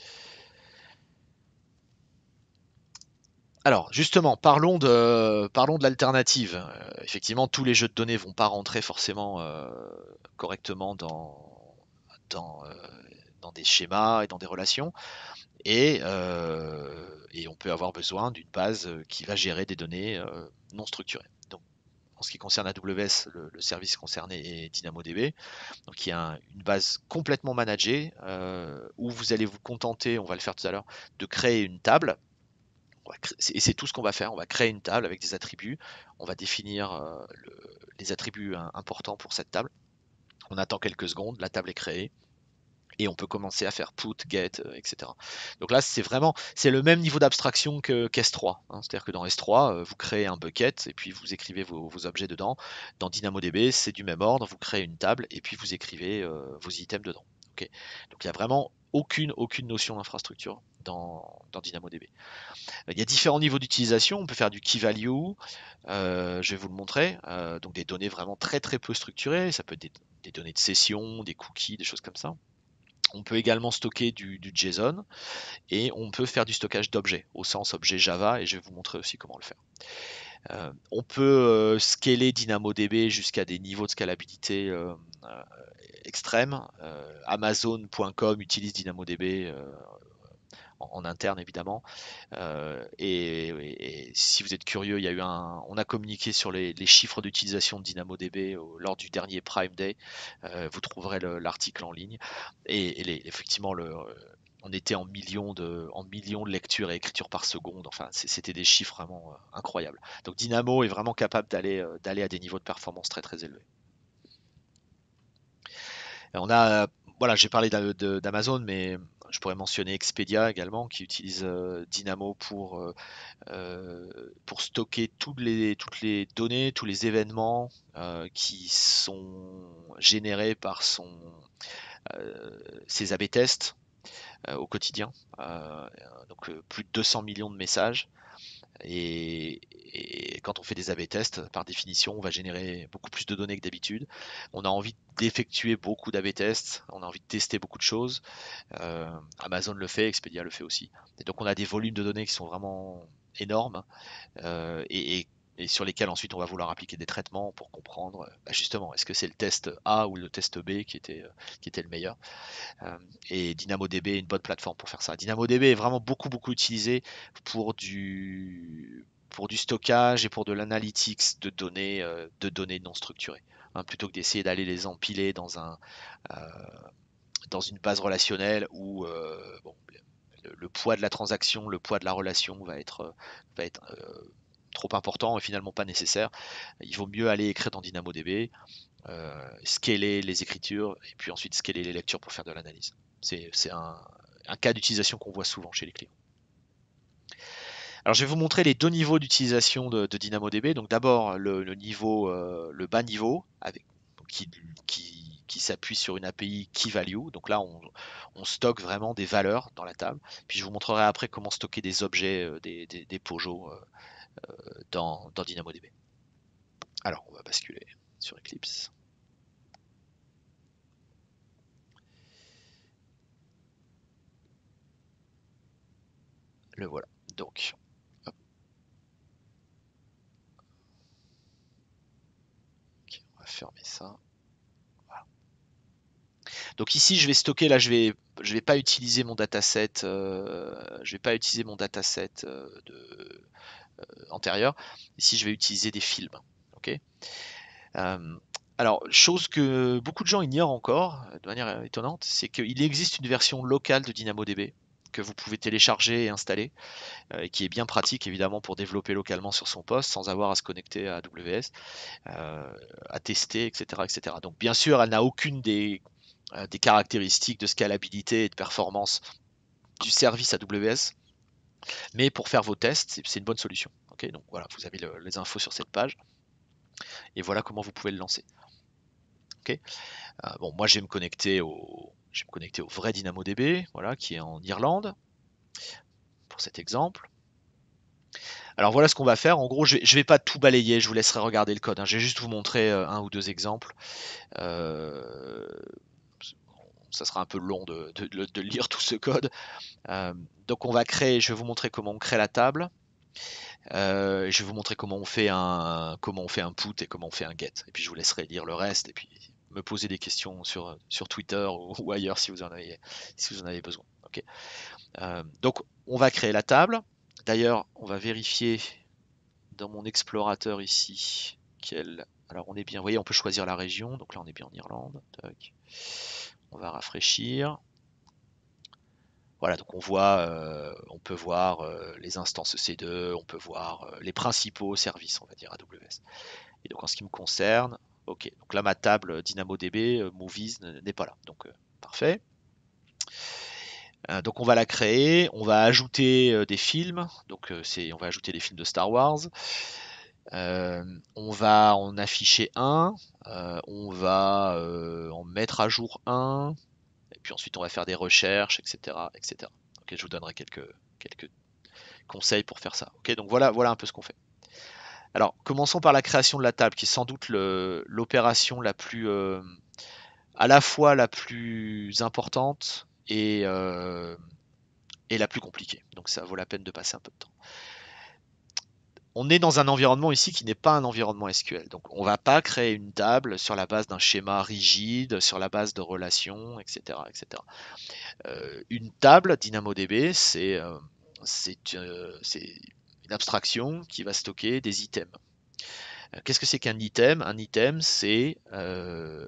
Speaker 1: Alors justement, parlons de, parlons de l'alternative. Euh, effectivement, tous les jeux de données vont pas rentrer forcément euh, correctement dans, dans, euh, dans des schémas et dans des relations. Et, euh, et on peut avoir besoin d'une base euh, qui va gérer des données euh, non structurées. Donc, en ce qui concerne A W S, le, le service concerné est DynamoDB. Donc il y a un- une base complètement managée euh, où vous allez vous contenter, on va le faire tout à l'heure, de créer une table. On va cré- Et c'est tout ce qu'on va faire. On va créer une table avec des attributs. On va définir euh, le- les attributs hein, importants pour cette table. On attend quelques secondes, la table est créée. Et on peut commencer à faire put, get, euh, et cetera. Donc là, c'est vraiment, c'est le même niveau d'abstraction que qu'S trois, hein. C'est-à-dire que dans S trois, euh, vous créez un bucket et puis vous écrivez vos, vos objets dedans. Dans DynamoDB, c'est du même ordre, vous créez une table et puis vous écrivez euh, vos items dedans. Ok. Donc il y a vraiment aucune, aucune notion d'infrastructure dans, dans DynamoDB. Il y a différents niveaux d'utilisation. On peut faire du key value, euh, je vais vous le montrer. Euh, donc des données vraiment très très peu structurées. Ça peut être des, des données de session, des cookies, des choses comme ça. On peut également stocker du, du JSON et on peut faire du stockage d'objets, au sens objet Java, et je vais vous montrer aussi comment le faire. Euh, on peut euh, scaler DynamoDB jusqu'à des niveaux de scalabilité euh, euh, extrêmes. Euh, Amazon point com utilise DynamoDB euh, en, en interne évidemment. Euh, et, et- et si vous êtes curieux, il y a eu un, on a communiqué sur les, les chiffres d'utilisation de DynamoDB au- lors du dernier Prime Day. Euh, vous trouverez le- l'article en ligne. Et, et les- effectivement, le, on était en millions de, en millions de lectures et écritures par seconde. Enfin, c'est- c'était des chiffres vraiment euh, incroyables. Donc Dynamo est vraiment capable d'aller euh, d'aller à des niveaux de performance très très élevés. On a, voilà, j'ai parlé d'a- de- d'Amazon, mais je pourrais mentionner Expedia également, qui utilise euh, Dynamo pour euh, euh, pour stocker toutes les, toutes les données, tous les événements euh, qui sont générés par son, euh, ses A B tests euh, au quotidien. Euh, donc euh, plus de deux cents millions de messages. Et, et quand on fait des A B tests, par définition, on va générer beaucoup plus de données que d'habitude. On a envie d'effectuer beaucoup d'A B tests, on a envie de tester beaucoup de choses. Euh, Amazon le fait, Expedia le fait aussi. Et donc on a des volumes de données qui sont vraiment énormes euh, et, et- et sur lesquels ensuite on va vouloir appliquer des traitements pour comprendre euh, bah, justement est-ce que c'est le test A ou le test B qui était, euh, qui était le meilleur. Euh, et DynamoDB est une bonne plateforme pour faire ça. DynamoDB est vraiment beaucoup beaucoup utilisé pour du, pour du stockage et pour de l'analytics de données, euh, de données non structurées, hein, plutôt que d'essayer d'aller les empiler dans un, euh, dans une base relationnelle où euh, bon, le, le poids de la transaction, le poids de la relation va être, va être euh, trop important et finalement pas nécessaire. Il vaut mieux aller écrire dans DynamoDB, euh, scaler les écritures et puis ensuite scaler les lectures pour faire de l'analyse. C'est c'est un, un cas d'utilisation qu'on voit souvent chez les clients. Alors, je vais vous montrer les deux niveaux d'utilisation de, de DynamoDB. Donc, d'abord, le, le niveau, euh, le bas niveau, avec, qui, qui, qui s'appuie sur une A P I key value. Donc là, on, on stocke vraiment des valeurs dans la table. Puis, je vous montrerai après comment stocker des objets, euh, des, des, des POJO euh, dans, dans DynamoDB. Alors, on va basculer sur Eclipse. Le voilà. Donc, hop. Ok, on va fermer ça. Donc ici, je vais stocker, là, je vais, je vais pas utiliser mon dataset, euh, je vais pas utiliser mon dataset euh, de, euh, antérieur. Ici, je vais utiliser des films. Ok. Euh, alors, chose que beaucoup de gens ignorent encore, de manière étonnante, c'est qu'il existe une version locale de DynamoDB que vous pouvez télécharger et installer, euh, et qui est bien pratique évidemment pour développer localement sur son poste sans avoir à se connecter à A W S, euh, à tester, et cetera, et cetera. Donc bien sûr, elle n'a aucune des euh, des caractéristiques de scalabilité et de performance du service A W S, mais pour faire vos tests, c'est une bonne solution. Okay, donc voilà, vous avez le, les infos sur cette page, et voilà comment vous pouvez le lancer. Okay, euh, bon, moi je vais me connecter au, je vais me connecter au vrai DynamoDB, voilà, qui est en Irlande, pour cet exemple. Alors voilà ce qu'on va faire. En gros, je ne vais, je vais pas tout balayer, je vous laisserai regarder le code. Hein. Je vais juste vous montrer euh, un ou deux exemples. Euh, ça sera un peu long de, de, de lire tout ce code. Euh, donc on va créer, je vais vous montrer comment on crée la table. Euh, je vais vous montrer comment on fait un comment on fait un put et comment on fait un get. Et puis je vous laisserai lire le reste et puis me poser des questions sur, sur Twitter ou, ou ailleurs si vous en avez, si vous en avez besoin. Okay. Euh, donc on va créer la table. D'ailleurs, on va vérifier dans mon explorateur ici quel. Alors on est bien, vous voyez, on peut choisir la région. Donc là on est bien en Irlande. Tac. On va rafraîchir. Voilà, donc on voit, euh, on peut voir euh, les instances E C deux, on peut voir euh, les principaux services, on va dire A W S. Et donc en ce qui me concerne, ok, donc là ma table DynamoDB euh, Movies n'est pas là, donc euh, parfait. Euh, donc on va la créer, on va ajouter euh, des films, donc euh, c'est, on va ajouter des films de Star Wars. Euh, on va en afficher un, euh, on va euh, en mettre à jour un, et puis ensuite on va faire des recherches, et cetera, et cetera. Ok, je vous donnerai quelques, quelques conseils pour faire ça. Ok, donc voilà, voilà un peu ce qu'on fait. Alors, commençons par la création de la table, qui est sans doute l'opération la plus, euh, à la fois la plus importante et, euh, et la plus compliquée. Donc ça vaut la peine de passer un peu de temps. On est dans un environnement ici qui n'est pas un environnement S Q L. Donc on ne va pas créer une table sur la base d'un schéma rigide, sur la base de relations, et cetera, et cetera. Euh, une table DynamoDB, c'est euh, c'est euh, une abstraction qui va stocker des items. Euh, Qu'est-ce que c'est qu'un item? Un item, c'est euh,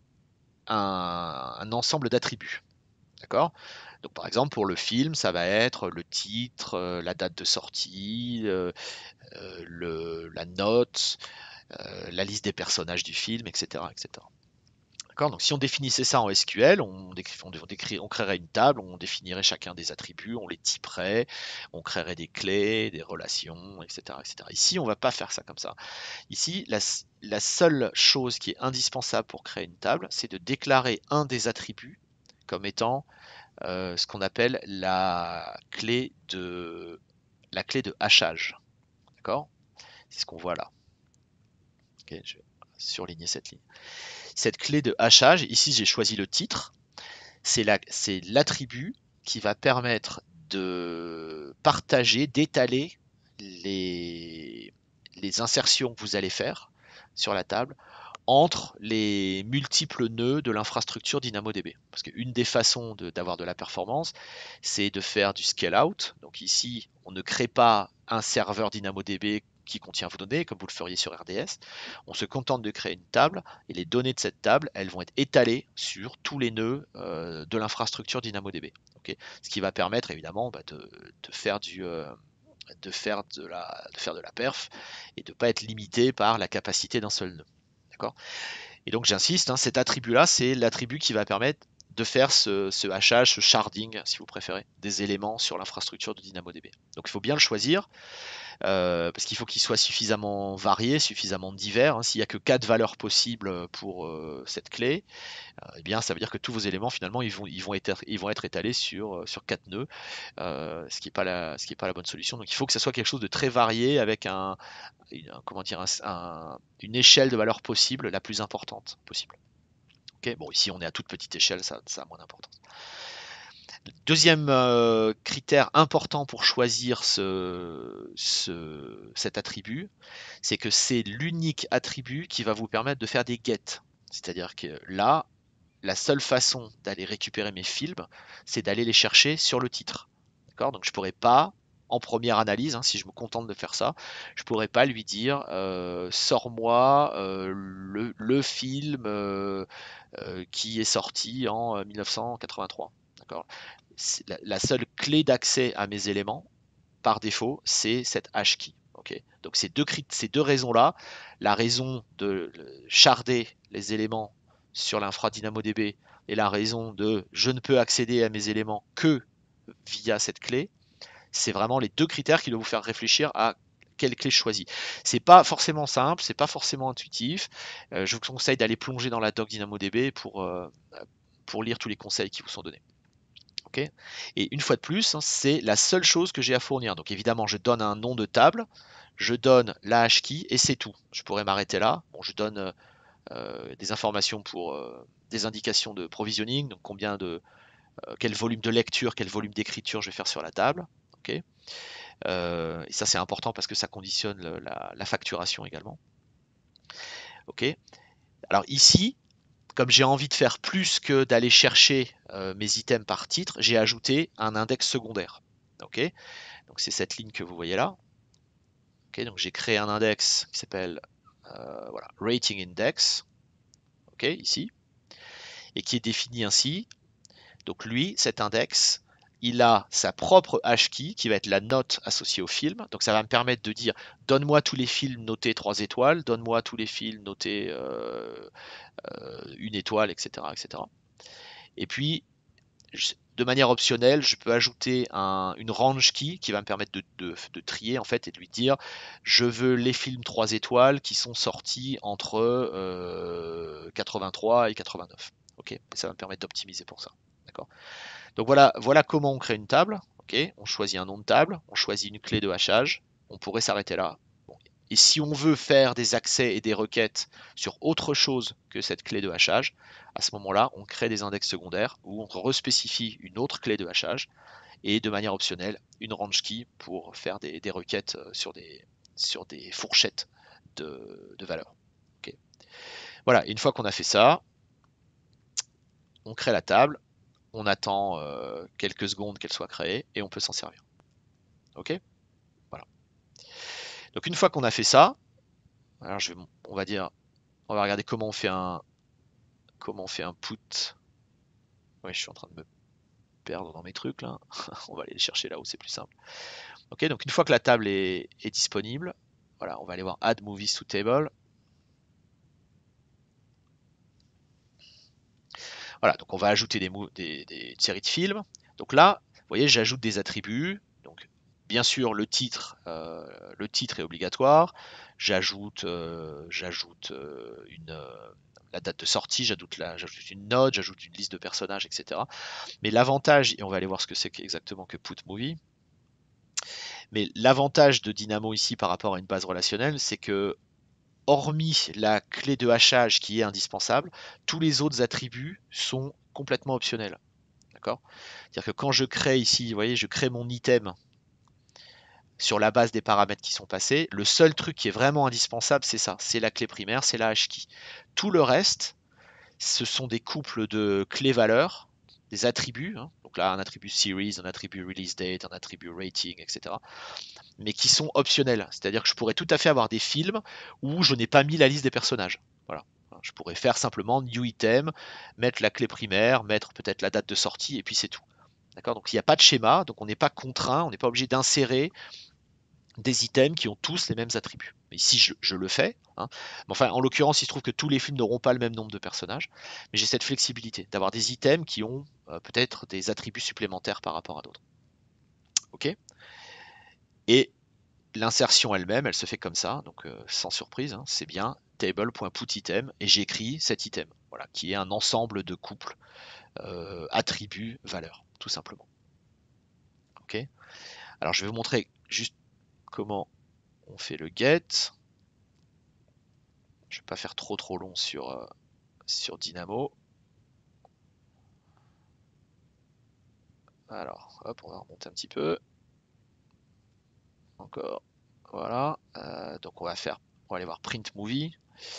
Speaker 1: un, un ensemble d'attributs. D'accord? Donc par exemple pour le film, ça va être le titre, euh, la date de sortie, euh, euh, le, la note, euh, la liste des personnages du film, et cetera, et cetera. D'accord? Donc si on définissait ça en S Q L, on, décri- on, décri- on créerait une table, on définirait chacun des attributs, on les typerait, on créerait des clés, des relations, et cetera, et cetera. Ici, on ne va pas faire ça comme ça. Ici, la, la seule chose qui est indispensable pour créer une table, c'est de déclarer un des attributs comme étant euh, ce qu'on appelle la clé de la clé de hachage. D'accord? C'est ce qu'on voit là. Ok, je vais surligner cette ligne. Cette clé de hachage, ici j'ai choisi le titre, c'est la- c'est l'attribut qui va permettre de partager, d'étaler les, les insertions que vous allez faire sur la table entre les multiples nœuds de l'infrastructure DynamoDB. Parce qu'une des façons de- d'avoir de, de la performance, c'est de faire du scale out. Donc ici, on ne crée pas un serveur DynamoDB qui contient vos données, comme vous le feriez sur R D S. On se contente de créer une table, et les données de cette table, elles vont être étalées sur tous les nœuds euh, de l'infrastructure DynamoDB. Okay, ce qui va permettre évidemment bah, de, de, faire du, euh, de faire de la, de faire de la perf et de ne pas être limité par la capacité d'un seul nœud. D'accord? Et donc j'insiste, hein, cet attribut-là, c'est l'attribut qui va permettre de faire ce, ce hachage, ce sharding, si vous préférez, des éléments sur l'infrastructure de DynamoDB. Donc il faut bien le choisir, euh, parce qu'il faut qu'il soit suffisamment varié, suffisamment divers. Hein. S'il n'y a que quatre valeurs possibles pour euh, cette clé, euh, eh bien ça veut dire que tous vos éléments finalement ils vont, ils vont, être, ils vont être étalés sur, sur quatre nœuds, euh, ce qui n'est pas, la, ce qui est pas la bonne solution. Donc il faut que ça soit quelque chose de très varié avec un, une, comment dire, un, un, une échelle de valeurs possible la plus importante possible. Okay, bon, ici on est à toute petite échelle, ça, ça a moins d'importance. Deuxième euh, critère important pour choisir ce, ce, cet attribut, c'est que c'est l'unique attribut qui va vous permettre de faire des get. C'est-à-dire que là, la seule façon d'aller récupérer mes films, c'est d'aller les chercher sur le titre. D'accord? Donc je ne pourrais pas, en première analyse, hein, si je me contente de faire ça, je ne pourrais pas lui dire euh, sors-moi euh, le, le film euh, euh, qui est sorti en mille neuf cent quatre-vingt-trois. D'accord? La, la seule clé d'accès à mes éléments, par défaut, c'est cette hash key. Okay, donc ces deux, ces deux raisons-là, la raison de charder les éléments sur l'infra DynamoDB et la raison de je ne peux accéder à mes éléments que via cette clé, c'est vraiment les deux critères qui doivent vous faire réfléchir à quelle clé je choisis. C'est pas forcément simple, c'est pas forcément intuitif. Euh, je vous conseille d'aller plonger dans la doc DynamoDB pour, euh, pour lire tous les conseils qui vous sont donnés. Okay, et une fois de plus, hein, c'est la seule chose que j'ai à fournir. Donc évidemment, je donne un nom de table, je donne la hash key et c'est tout. Je pourrais m'arrêter là. Bon, je donne euh, des informations pour euh, des indications de provisioning, donc combien de euh, quel volume de lecture, quel volume d'écriture je vais faire sur la table. Okay, euh, et ça c'est important parce que ça conditionne le, la, la facturation également. Ok. Alors ici, comme j'ai envie de faire plus que d'aller chercher euh, mes items par titre, j'ai ajouté un index secondaire. Ok, donc c'est cette ligne que vous voyez là. Ok, donc j'ai créé un index qui s'appelle euh, voilà, rating index. Ok, ici, et qui est défini ainsi. Donc lui, cet index, il a sa propre hash key qui va être la note associée au film. Donc ça va me permettre de dire donne-moi tous les films notés trois étoiles, donne-moi tous les films notés euh, euh, une étoile, et cetera, et cetera. Et puis de manière optionnelle, je peux ajouter un, une range key qui va me permettre de, de, de, trier en fait et de lui dire je veux les films trois étoiles qui sont sortis entre euh, quatre-vingt-trois et quatre-vingt-neuf. Ok, et ça va me permettre d'optimiser pour ça. D'accord. Donc voilà, voilà comment on crée une table. Ok, on choisit un nom de table, on choisit une clé de hachage. On pourrait s'arrêter là. Bon. Et si on veut faire des accès et des requêtes sur autre chose que cette clé de hachage, à ce moment-là, on crée des index secondaires où on respécifie une autre clé de hachage et de manière optionnelle, une range key pour faire des, des requêtes sur des, sur des fourchettes de, de valeurs. Okay. Voilà, une fois qu'on a fait ça, on crée la table, on attend euh, quelques secondes qu'elle soit créée et on peut s'en servir. Ok, voilà. Donc une fois qu'on a fait ça, alors je vais, on va dire, on va regarder comment on fait un, comment on fait un put. Ouais, je suis en train de me perdre dans mes trucs là. On va aller les chercher là où c'est plus simple. Ok, donc une fois que la table est, est disponible, voilà, on va aller voir Add Movies to Table. Voilà, donc on va ajouter des, des, des séries de films. Donc là, vous voyez, j'ajoute des attributs. Donc bien sûr, le titre, euh, le titre est obligatoire. J'ajoute, euh, j'ajoute euh, une euh, la date de sortie, j'ajoute la, j'ajoute une note, j'ajoute une liste de personnages, et cetera. Mais l'avantage, et on va aller voir ce que c'est exactement que Put Movie. Mais l'avantage de Dynamo ici par rapport à une base relationnelle, c'est que hormis la clé de hachage qui est indispensable, tous les autres attributs sont complètement optionnels. D'accord? C'est-à-dire que quand je crée ici, vous voyez, je crée mon item sur la base des paramètres qui sont passés, le seul truc qui est vraiment indispensable, c'est ça, c'est la clé primaire, c'est la hash key. Tout le reste, ce sont des couples de clés-valeurs, des attributs, hein, donc là un attribut series, un attribut release date, un attribut rating, et cetera, mais qui sont optionnels. C'est-à-dire que je pourrais tout à fait avoir des films où je n'ai pas mis la liste des personnages. Voilà. Je pourrais faire simplement new item, mettre la clé primaire, mettre peut-être la date de sortie, et puis c'est tout. D'accord? Donc il n'y a pas de schéma, donc on n'est pas contraint, on n'est pas obligé d'insérer des items qui ont tous les mêmes attributs. Ici, je, je le fais. Hein. Enfin, en l'occurrence, il se trouve que tous les films n'auront pas le même nombre de personnages, mais j'ai cette flexibilité d'avoir des items qui ont euh, peut-être des attributs supplémentaires par rapport à d'autres. Ok. Et l'insertion elle-même, elle se fait comme ça, donc euh, sans surprise, hein, c'est bien table.putItem et j'écris cet item, voilà, qui est un ensemble de couples, euh, attributs, valeurs, tout simplement. Ok. Alors je vais vous montrer juste comment on fait le get. Je vais pas faire trop trop long sur, euh, sur Dynamo. Alors, hop, on va remonter un petit peu. Encore. Voilà. Euh, donc on va faire, on va aller voir print movie.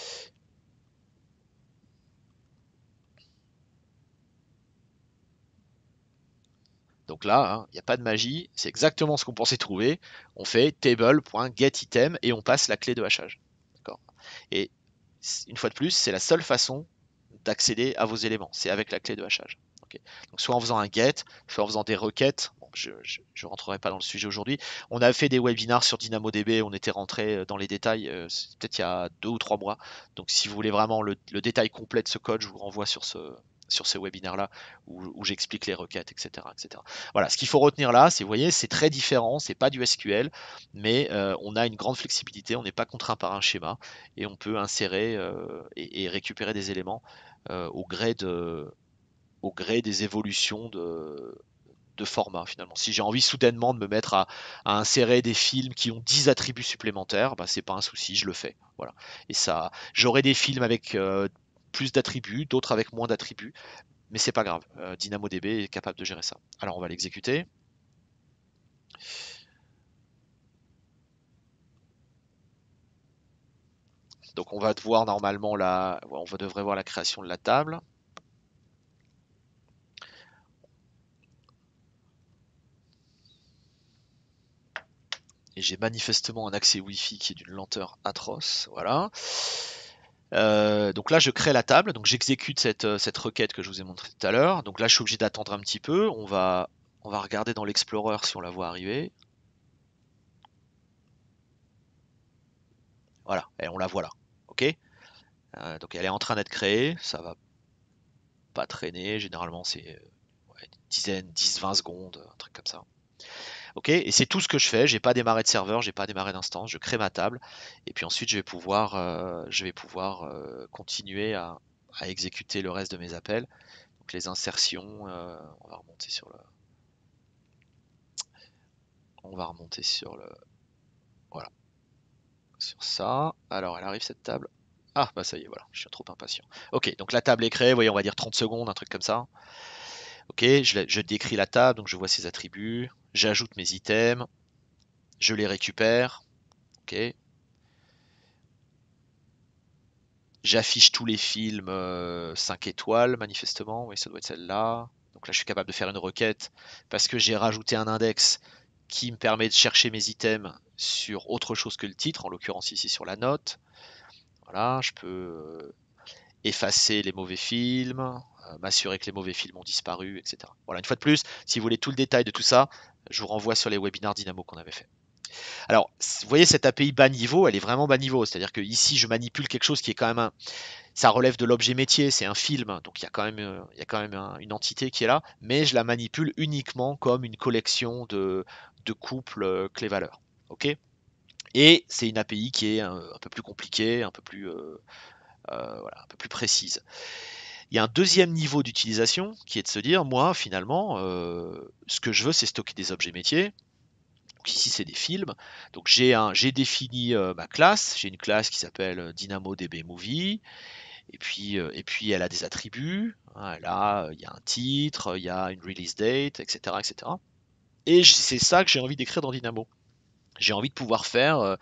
Speaker 1: Donc là, hein, il n'y a pas de magie, c'est exactement ce qu'on pensait trouver. On fait table.getItem et on passe la clé de hachage. D'accord. Et une fois de plus, c'est la seule façon d'accéder à vos éléments, c'est avec la clé de hachage. Okay. Donc soit en faisant un get, soit en faisant des requêtes. Bon, je ne rentrerai pas dans le sujet aujourd'hui. On a fait des webinars sur DynamoDB, on était rentré dans les détails, euh, peut-être il y a deux ou trois mois. Donc si vous voulez vraiment le, le détail complet de ce code, je vous renvoie sur ce, sur ces webinaires-là où, où j'explique les requêtes, et cetera, et cetera. Voilà, ce qu'il faut retenir là, c'est, vous voyez, c'est très différent, c'est pas du S Q L, mais euh, on a une grande flexibilité, on n'est pas contraint par un schéma et on peut insérer euh, et, et récupérer des éléments euh, au gré de, au gré des évolutions de, de format finalement. Si j'ai envie soudainement de me mettre à, à insérer des films qui ont dix attributs supplémentaires, bah, c'est pas un souci, je le fais. Voilà. Et ça, j'aurai des films avec euh, plus d'attributs, d'autres avec moins d'attributs, mais c'est pas grave. Euh, DynamoDB est capable de gérer ça. Alors on va l'exécuter. Donc on va voir normalement la, on va devrait voir la création de la table. Et j'ai manifestement un accès Wi-Fi qui est d'une lenteur atroce. Voilà. Euh, donc là, je crée la table, donc j'exécute cette, euh, cette requête que je vous ai montrée tout à l'heure. Donc là, je suis obligé d'attendre un petit peu. On va, on va regarder dans l'Explorer si on la voit arriver. Voilà, et on la voit là. Ok. Euh, donc elle est en train d'être créée. Ça va pas traîner. Généralement, c'est euh, ouais, une dizaine, dix, vingt secondes, un truc comme ça. Ok, et c'est tout ce que je fais. J'ai pas démarré de serveur, j'ai pas démarré d'instance. Je crée ma table et puis ensuite je vais pouvoir, euh, je vais pouvoir euh, continuer à, à exécuter le reste de mes appels. Donc les insertions, euh, on va remonter sur le, on va remonter sur le, voilà, sur ça. Alors elle arrive cette table. Ah bah ça y est, voilà, je suis trop impatient. Ok, donc la table est créée. Vous voyez, on va dire trente secondes, un truc comme ça. Ok, je, la- je décris la table, donc je vois ses attributs. J'ajoute mes items, je les récupère. Ok. J'affiche tous les films euh, cinq étoiles, manifestement. Oui, ça doit être celle-là. Donc là, je suis capable de faire une requête parce que j'ai rajouté un index qui me permet de chercher mes items sur autre chose que le titre, en l'occurrence ici sur la note. Voilà, je peux euh, effacer les mauvais films, euh, m'assurer que les mauvais films ont disparu, et cetera. Voilà, une fois de plus, si vous voulez tout le détail de tout ça, je vous renvoie sur les webinars Dynamo qu'on avait fait. Alors, vous voyez, cette A P I bas niveau, elle est vraiment bas niveau. C'est-à-dire que ici, je manipule quelque chose qui est quand même un, ça relève de l'objet métier, c'est un film, donc il y a quand même, euh, il y a quand même un- une entité qui est là, mais je la manipule uniquement comme une collection de, de couples euh, clés-valeurs. Ok. Et c'est une A P I qui est un, un peu plus compliquée, un peu plus, euh, euh, voilà, un peu plus précise. Il y a un deuxième niveau d'utilisation qui est de se dire, moi, finalement, euh, ce que je veux, c'est stocker des objets métiers. Donc ici, c'est des films. Donc j'ai un, j'ai défini euh, ma classe. J'ai une classe qui s'appelle euh, DynamoDB Movie. Et puis, euh, et puis elle a des attributs. Hein, elle a, il y a un titre, il y a une release date, et cetera, et cetera. Et c'est ça que j'ai envie d'écrire dans Dynamo. J'ai envie de pouvoir faire euh,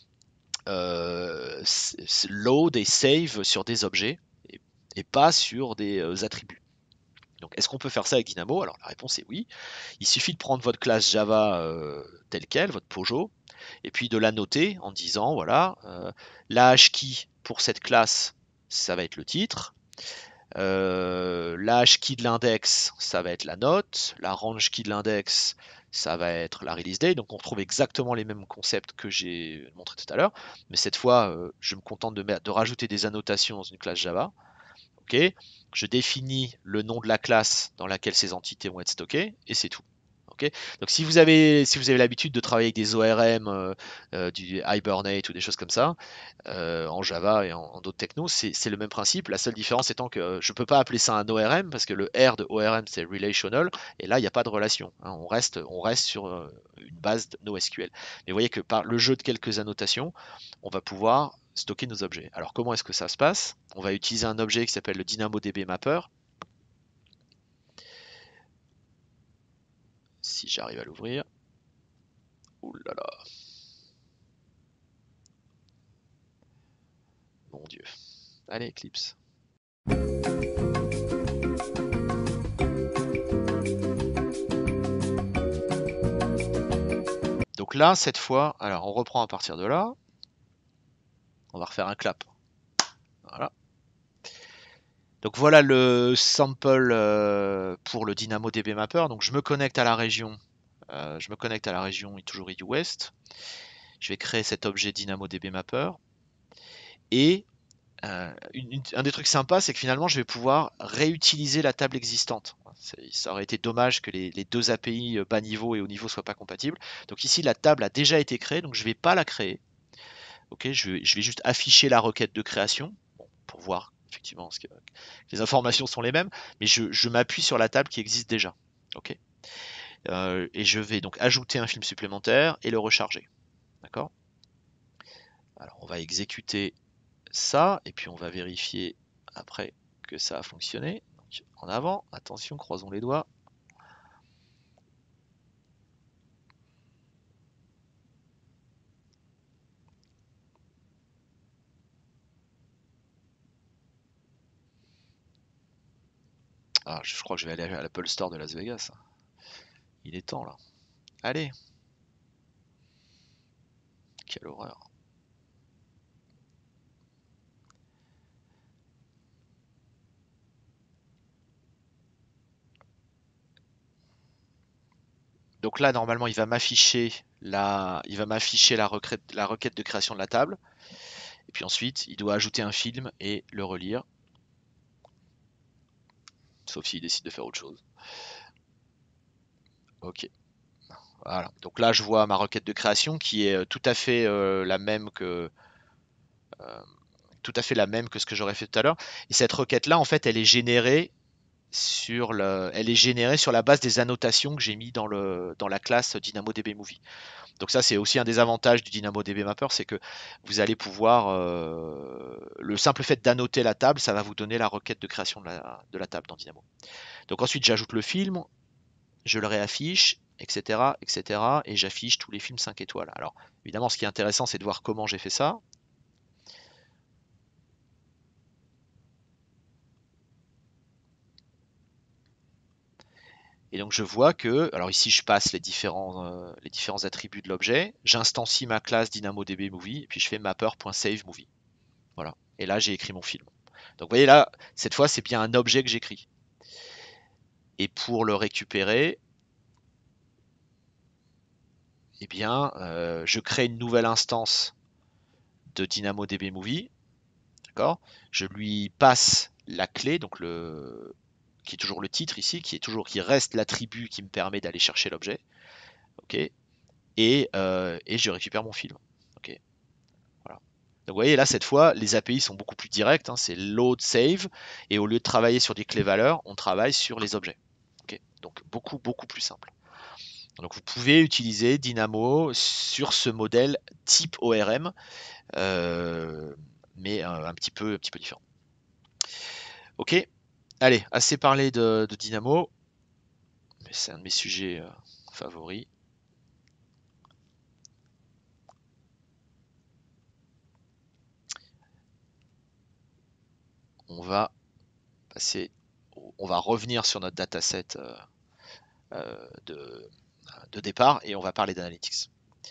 Speaker 1: euh, load et save sur des objets et, et pas sur des euh, attributs. Donc, est-ce qu'on peut faire ça avec Dynamo? Alors, la réponse est oui. Il suffit de prendre votre classe Java euh, telle quelle, votre Pojo, et puis de la noter en disant, voilà, euh, la hash key pour cette classe, ça va être le titre. Euh, la hash key de l'index, ça va être la note. La range key de l'index, ça va être la release date. Donc on retrouve exactement les mêmes concepts que j'ai montré tout à l'heure, mais cette fois, euh, je me contente de, de rajouter des annotations dans une classe Java. Ok, je définis le nom de la classe dans laquelle ces entités vont être stockées, et c'est tout. Okay, donc si vous avez si vous avez l'habitude de travailler avec des O R M, euh, euh, du Hibernate ou des choses comme ça, euh, en Java et en, en d'autres technos, c'est le même principe. La seule différence étant que je ne peux pas appeler ça un O R M parce que le R de O R M c'est relational et là il n'y a pas de relation. Hein, on, reste, on reste sur euh, une base de NoSQL. Mais vous voyez que par le jeu de quelques annotations, on va pouvoir stocker nos objets. Alors comment est-ce que ça se passe? On va utiliser un objet qui s'appelle le DynamoDB Mapper. Si j'arrive à l'ouvrir. Ouh là là. Mon Dieu. Allez, Eclipse. Donc là, cette fois, alors on reprend à partir de là. On va refaire un clap. Voilà. Donc voilà le sample euh, pour le DynamoDB Mapper. Donc je me connecte à la région. Euh, je me connecte à la région et toujours E U West. Je vais créer cet objet DynamoDB Mapper. Et euh, une, une, un des trucs sympas, c'est que finalement, je vais pouvoir réutiliser la table existante. Ça aurait été dommage que les, les deux A P I bas niveau et haut niveau soient pas compatibles. Donc ici, la table a déjà été créée, donc je ne vais pas la créer. Ok, je, vais, je vais juste afficher la requête de création bon, pour voir effectivement ce que, les informations sont les mêmes, mais je, je m'appuie sur la table qui existe déjà. Ok, euh, et je vais donc ajouter un film supplémentaire et le recharger. D'accord. Alors on va exécuter ça et puis on va vérifier après que ça a fonctionné. Donc, en avant, attention, croisons les doigts. Ah, je crois que je vais aller à l'Apple Store de Las Vegas. Il est temps là. Allez. Quelle horreur. Donc là, normalement, il va m'afficher la, il va m'afficher la requête, la requête de création de la table. Et puis ensuite, il doit ajouter un film et le relire. Sauf s'il décide de faire autre chose. Ok. Voilà. Donc là, je vois ma requête de création qui est tout à fait euh, la même que euh, tout à fait la même que ce que j'aurais fait tout à l'heure. Et cette requête-là, en fait, elle est générée sur le, elle est générée sur la base des annotations que j'ai mis dans le, dans la classe DynamoDB Movie. Donc ça, c'est aussi un des avantages du DynamoDB Mapper, c'est que vous allez pouvoir, euh, le simple fait d'annoter la table, ça va vous donner la requête de création de la, de la table dans Dynamo. Donc ensuite, j'ajoute le film, je le réaffiche, et cetera, et cetera, et j'affiche tous les films cinq étoiles. Alors, évidemment, ce qui est intéressant, c'est de voir comment j'ai fait ça. Et donc je vois que, alors ici je passe les différents, euh, les différents attributs de l'objet, j'instancie ma classe DynamoDB Movie, et puis je fais mapper.saveMovie. Voilà. Et là j'ai écrit mon film. Donc vous voyez là, cette fois c'est bien un objet que j'écris. Et pour le récupérer, eh bien, euh, je crée une nouvelle instance de DynamoDB Movie. D'accord. Je lui passe la clé, donc le, qui est toujours le titre ici, qui est toujours, qui reste l'attribut qui me permet d'aller chercher l'objet. Ok. Et, euh, et je récupère mon film. Ok. Voilà. Donc vous voyez là cette fois les A P I sont beaucoup plus directes, hein, c'est load save et au lieu de travailler sur des clés valeurs, on travaille sur les objets. Ok. Donc beaucoup beaucoup plus simple. Donc vous pouvez utiliser Dynamo sur ce modèle type O R M, euh, mais un, un, petit peu, un petit peu différent. Ok, allez, assez parlé de, de Dynamo, mais c'est un de mes sujets euh, favoris. On va passer, on va revenir sur notre dataset euh, euh, de, de départ et on va parler d'analytics.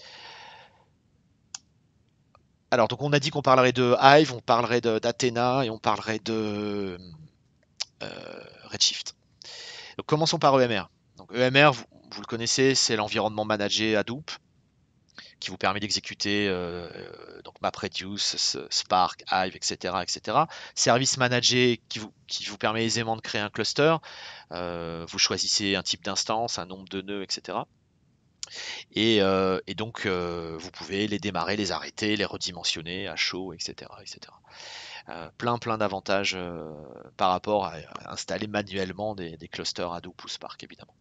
Speaker 1: Alors, donc on a dit qu'on parlerait de Hive, on parlerait d'Athena et on parlerait de euh, Redshift. Donc, commençons par E M R. Donc, E M R, vous le connaissez, c'est l'environnement managé Hadoop qui vous permet d'exécuter euh, donc MapReduce, Spark, Hive, et cetera, et cetera. Service managé qui vous, qui vous permet aisément de créer un cluster. Euh, vous choisissez un type d'instance, un nombre de nœuds, et cetera. Et, euh, et donc euh, vous pouvez les démarrer, les arrêter, les redimensionner à chaud, et cetera, et cetera. Euh, plein plein d'avantages euh, par rapport à, à installer manuellement des, des clusters Hadoop ou Spark évidemment.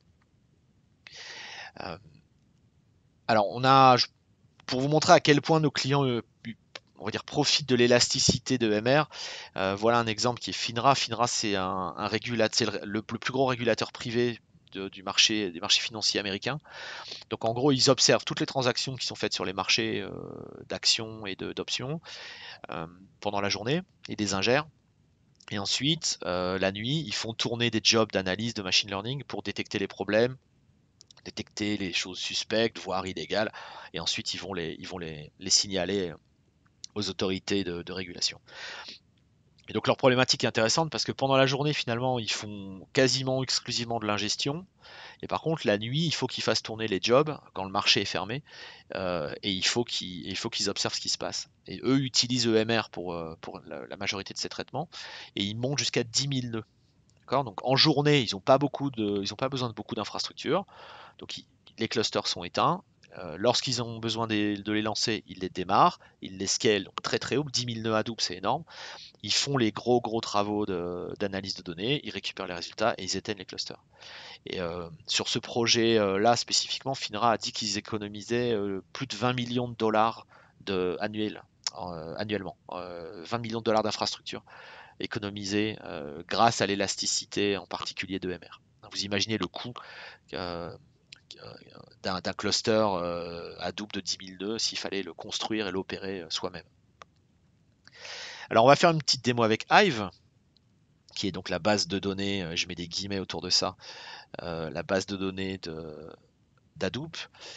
Speaker 1: Euh, alors on a, pour vous montrer à quel point nos clients euh, on va dire profitent de l'élasticité de M R, euh, voilà un exemple qui est FINRA. FINRA c'est un, un régulateur, c'est le, le, le plus gros régulateur privé de, du marché, des marchés financiers américains. Donc en gros, ils observent toutes les transactions qui sont faites sur les marchés euh, d'actions et d'options euh, pendant la journée et des ingèrent. Et ensuite, euh, la nuit, ils font tourner des jobs d'analyse de machine learning pour détecter les problèmes, détecter les choses suspectes, voire illégales, et ensuite ils vont les, ils vont les, les signaler aux autorités de, de régulation. Et donc leur problématique est intéressante parce que pendant la journée, finalement, ils font quasiment exclusivement de l'ingestion. Et par contre, la nuit, il faut qu'ils fassent tourner les jobs quand le marché est fermé. Euh, et il faut qu'ils il faut qu'ils observent ce qui se passe. Et eux utilisent E M R pour, euh, pour la, la majorité de ces traitements. Et ils montent jusqu'à dix mille nœuds. Donc en journée, ils n'ont pas, beaucoup de, ils ont pas besoin de beaucoup d'infrastructures. Donc ils, les clusters sont éteints. Euh, Lorsqu'ils ont besoin de, de les lancer, ils les démarrent, ils les scalent donc très très haut. dix mille nœuds Hadoop, c'est énorme. Ils font les gros gros travaux d'analyse de, de, données, ils récupèrent les résultats et ils éteignent les clusters. Et euh, sur ce projet-là spécifiquement, FINRA a dit qu'ils économisaient euh, plus de vingt millions de dollars de, annuels, euh, annuellement. Euh, vingt millions de dollars d'infrastructures économisées euh, grâce à l'élasticité en particulier de M R. Vous imaginez le coût euh, d'un cluster euh, Hadoop de dix mille nœuds s'il fallait le construire et l'opérer soi-même. Alors on va faire une petite démo avec Hive, qui est donc la base de données, je mets des guillemets autour de ça, euh, la base de données d'Hadoop.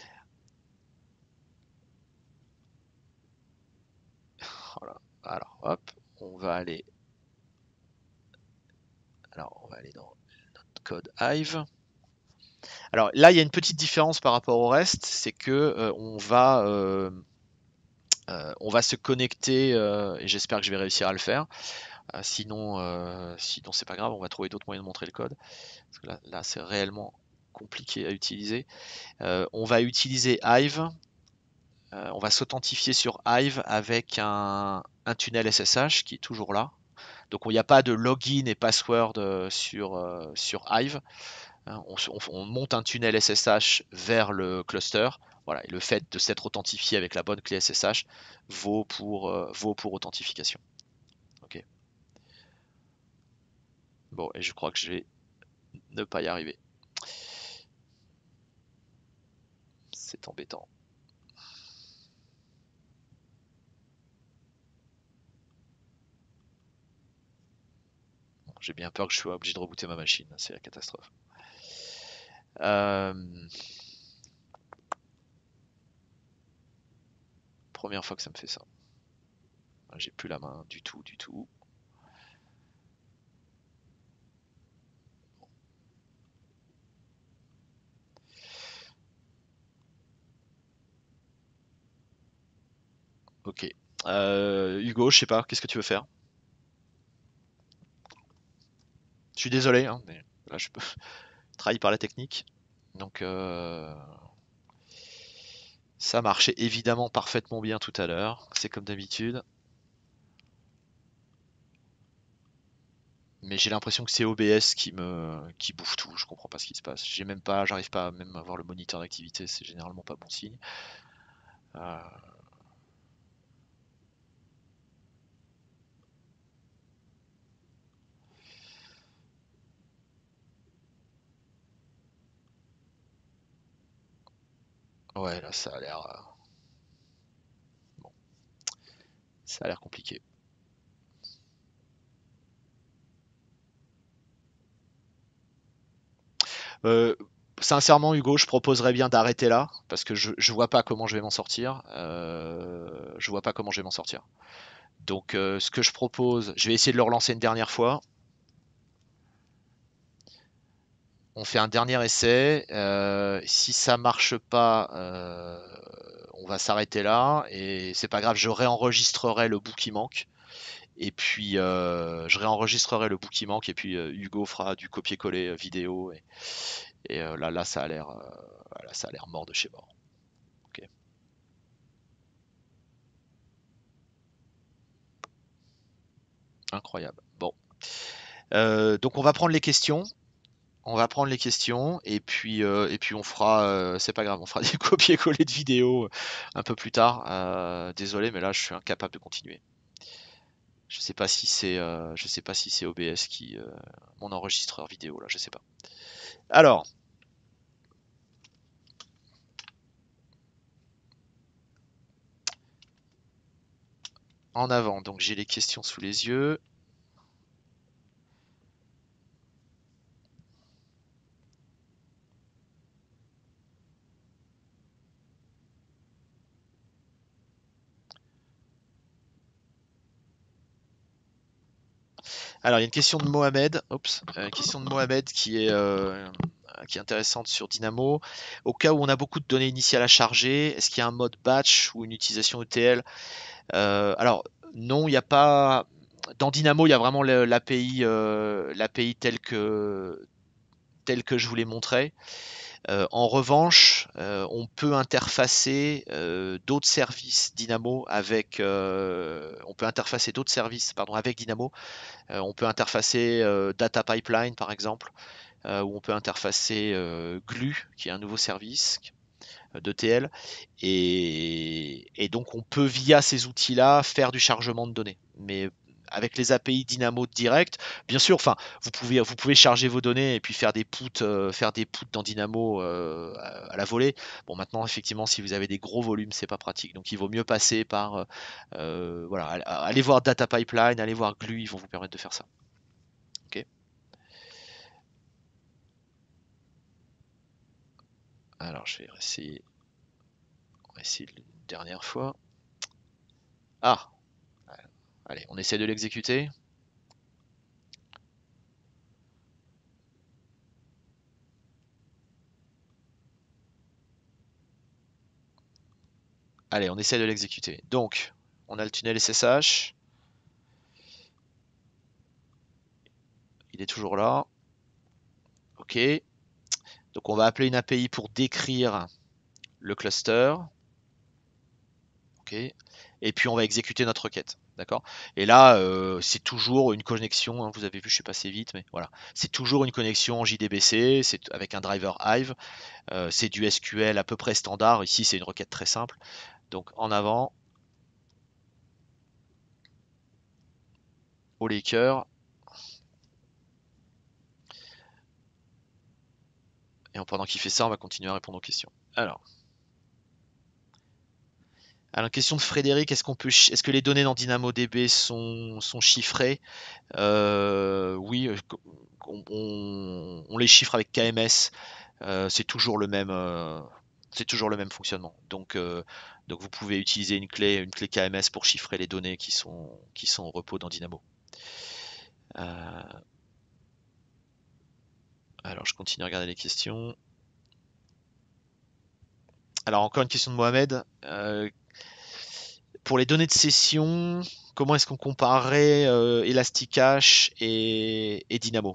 Speaker 1: Voilà. Alors hop, on va aller. Alors on va aller dans notre code Hive. Alors là, il y a une petite différence par rapport au reste, c'est que euh, on va euh, euh, on va se connecter euh, et j'espère que je vais réussir à le faire. Euh, sinon, euh, sinon c'est pas grave, on va trouver d'autres moyens de montrer le code. Parce que là, là c'est réellement compliqué à utiliser. Euh, on va utiliser Hive. Euh, on va s'authentifier sur Hive avec un, un tunnel S S H qui est toujours là. Donc il n'y a pas de login et password euh, sur, euh, sur Hive. Hein, on, on, on monte un tunnel S S H vers le cluster. Voilà, et le fait de s'être authentifié avec la bonne clé S S H vaut pour, euh, vaut pour authentification. Ok. Bon, et je crois que je vais ne pas y arriver. C'est embêtant. Bon, j'ai bien peur que je sois obligé de rebooter ma machine. C'est la catastrophe. Euh, Première fois que ça me fait ça. J'ai plus la main du tout, du tout. Ok. Euh, Hugo, je sais pas, qu'est-ce que tu veux faire? Je suis désolé, hein, mais là je peux trahir par la technique. Donc euh, ça marchait évidemment parfaitement bien tout à l'heure, c'est comme d'habitude. Mais j'ai l'impression que c'est O B S qui me qui bouffe tout, je comprends pas ce qui se passe. J'ai même pas, j'arrive pas même à voir le moniteur d'activité, c'est généralement pas bon signe. Euh, ouais, là ça a l'air euh, bon, ça a l'air compliqué. Euh, Sincèrement, Hugo, je proposerais bien d'arrêter là parce que je, je vois pas comment je vais m'en sortir. Euh, je vois pas comment je vais m'en sortir. Donc, euh, ce que je propose, je vais essayer de le relancer une dernière fois. On fait un dernier essai. Euh, si ça marche pas, euh, on va s'arrêter là. Et c'est pas grave, je réenregistrerai le bout qui manque. Et puis euh, je réenregistrerai le bout qui manque. Et puis euh, Hugo fera du copier-coller euh, vidéo. Et, et, euh, là, là, ça a l'air, euh, voilà, ça a l'air mort de chez mort. Ok. Incroyable. Bon. Euh, donc on va prendre les questions. On va prendre les questions et puis, euh, et puis on fera, euh, c'est pas grave, on fera des copier-coller de vidéos un peu plus tard. Euh, désolé, mais là je suis incapable de continuer. Je sais pas si c'est, euh, je sais pas si c'est O B S qui, euh, mon enregistreur vidéo là, je sais pas. Alors, en avant. Donc j'ai les questions sous les yeux. Alors il y a une question de Mohamed. Oups, euh, une question de Mohamed qui est, euh, qui est intéressante sur Dynamo. Au cas où on a beaucoup de données initiales à charger, est-ce qu'il y a un mode batch ou une utilisation E T L? Euh, alors, non, il n'y a pas. Dans Dynamo, il y a vraiment l'A P I, euh, l'A P I telle que, telle que je vous l'ai montré. Euh, en revanche, euh, on peut interfacer euh, d'autres services Dynamo avec. Euh, on peut interfacer d'autres services, pardon, avec Dynamo. Euh, on peut interfacer euh, Data Pipeline, par exemple, euh, ou on peut interfacer euh, Glue, qui est un nouveau service d'E T L. Et, et donc on peut via ces outils-là faire du chargement de données. Mais avec les A P I Dynamo direct, bien sûr, enfin, vous pouvez, vous pouvez charger vos données et puis faire des puts, euh, faire des puts dans Dynamo euh, à, à la volée. Bon, maintenant, effectivement, si vous avez des gros volumes, c'est pas pratique. Donc, il vaut mieux passer par, euh, voilà, allez voir Data Pipeline, allez voir Glue, ils vont vous permettre de faire ça. Ok. Alors, je vais essayer, on va essayer une dernière fois. Ah, allez, on essaie de l'exécuter. Allez, on essaie de l'exécuter. Donc, on a le tunnel S S H. Il est toujours là. OK. Donc, on va appeler une A P I pour décrire le cluster. OK. Et puis, on va exécuter notre requête. D'accord. Et là, euh, c'est toujours une connexion. Hein, vous avez vu, je suis passé vite, mais voilà. C'est toujours une connexion en J D B C. C'est avec un driver Hive. Euh, c'est du S Q L à peu près standard. Ici, c'est une requête très simple. Donc, en avant, au Laker. Et pendant qu'il fait ça, on va continuer à répondre aux questions. Alors. Alors, question de Frédéric, est-ce qu'on peut, est-ce que les données dans DynamoDB sont, sont chiffrées? Euh, Oui, euh, on, on- on les chiffre avec K M S. Euh, c'est toujours le même, euh, c'est toujours le même fonctionnement. Donc, euh, donc vous pouvez utiliser une clé, une clé K M S pour chiffrer les données qui sont, qui sont au repos dans Dynamo. Euh, alors, je continue à regarder les questions. Alors, encore une question de Mohamed. Euh, pour les données de session, comment est-ce qu'on comparerait euh, Elasticache et, et Dynamo?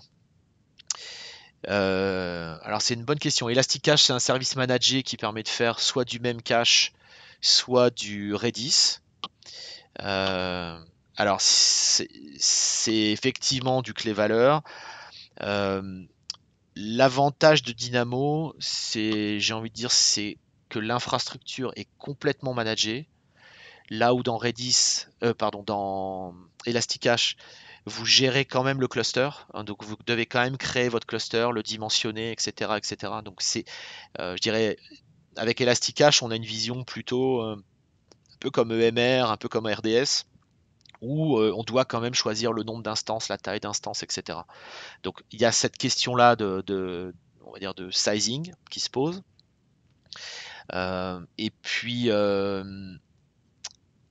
Speaker 1: Euh, alors c'est une bonne question. Elasticache, c'est un service managé qui permet de faire soit du même cache, soit du Redis. Euh, alors c'est c'est effectivement du clé-valeur. Euh, L'avantage de Dynamo, c'est, j'ai envie de dire, c'est que l'infrastructure est complètement managée. Là où dans Redis, euh, pardon, dans Elasticache, vous gérez quand même le cluster, hein, donc vous devez quand même créer votre cluster, le dimensionner, et cetera, et cetera. Donc c'est, euh, je dirais, avec Elasticache, on a une vision plutôt euh, un peu comme E M R, un peu comme R D S, où euh, on doit quand même choisir le nombre d'instances, la taille d'instances, et cetera. Donc il y a cette question-là de, de, on va dire, de sizing qui se pose. Euh, et puis, euh,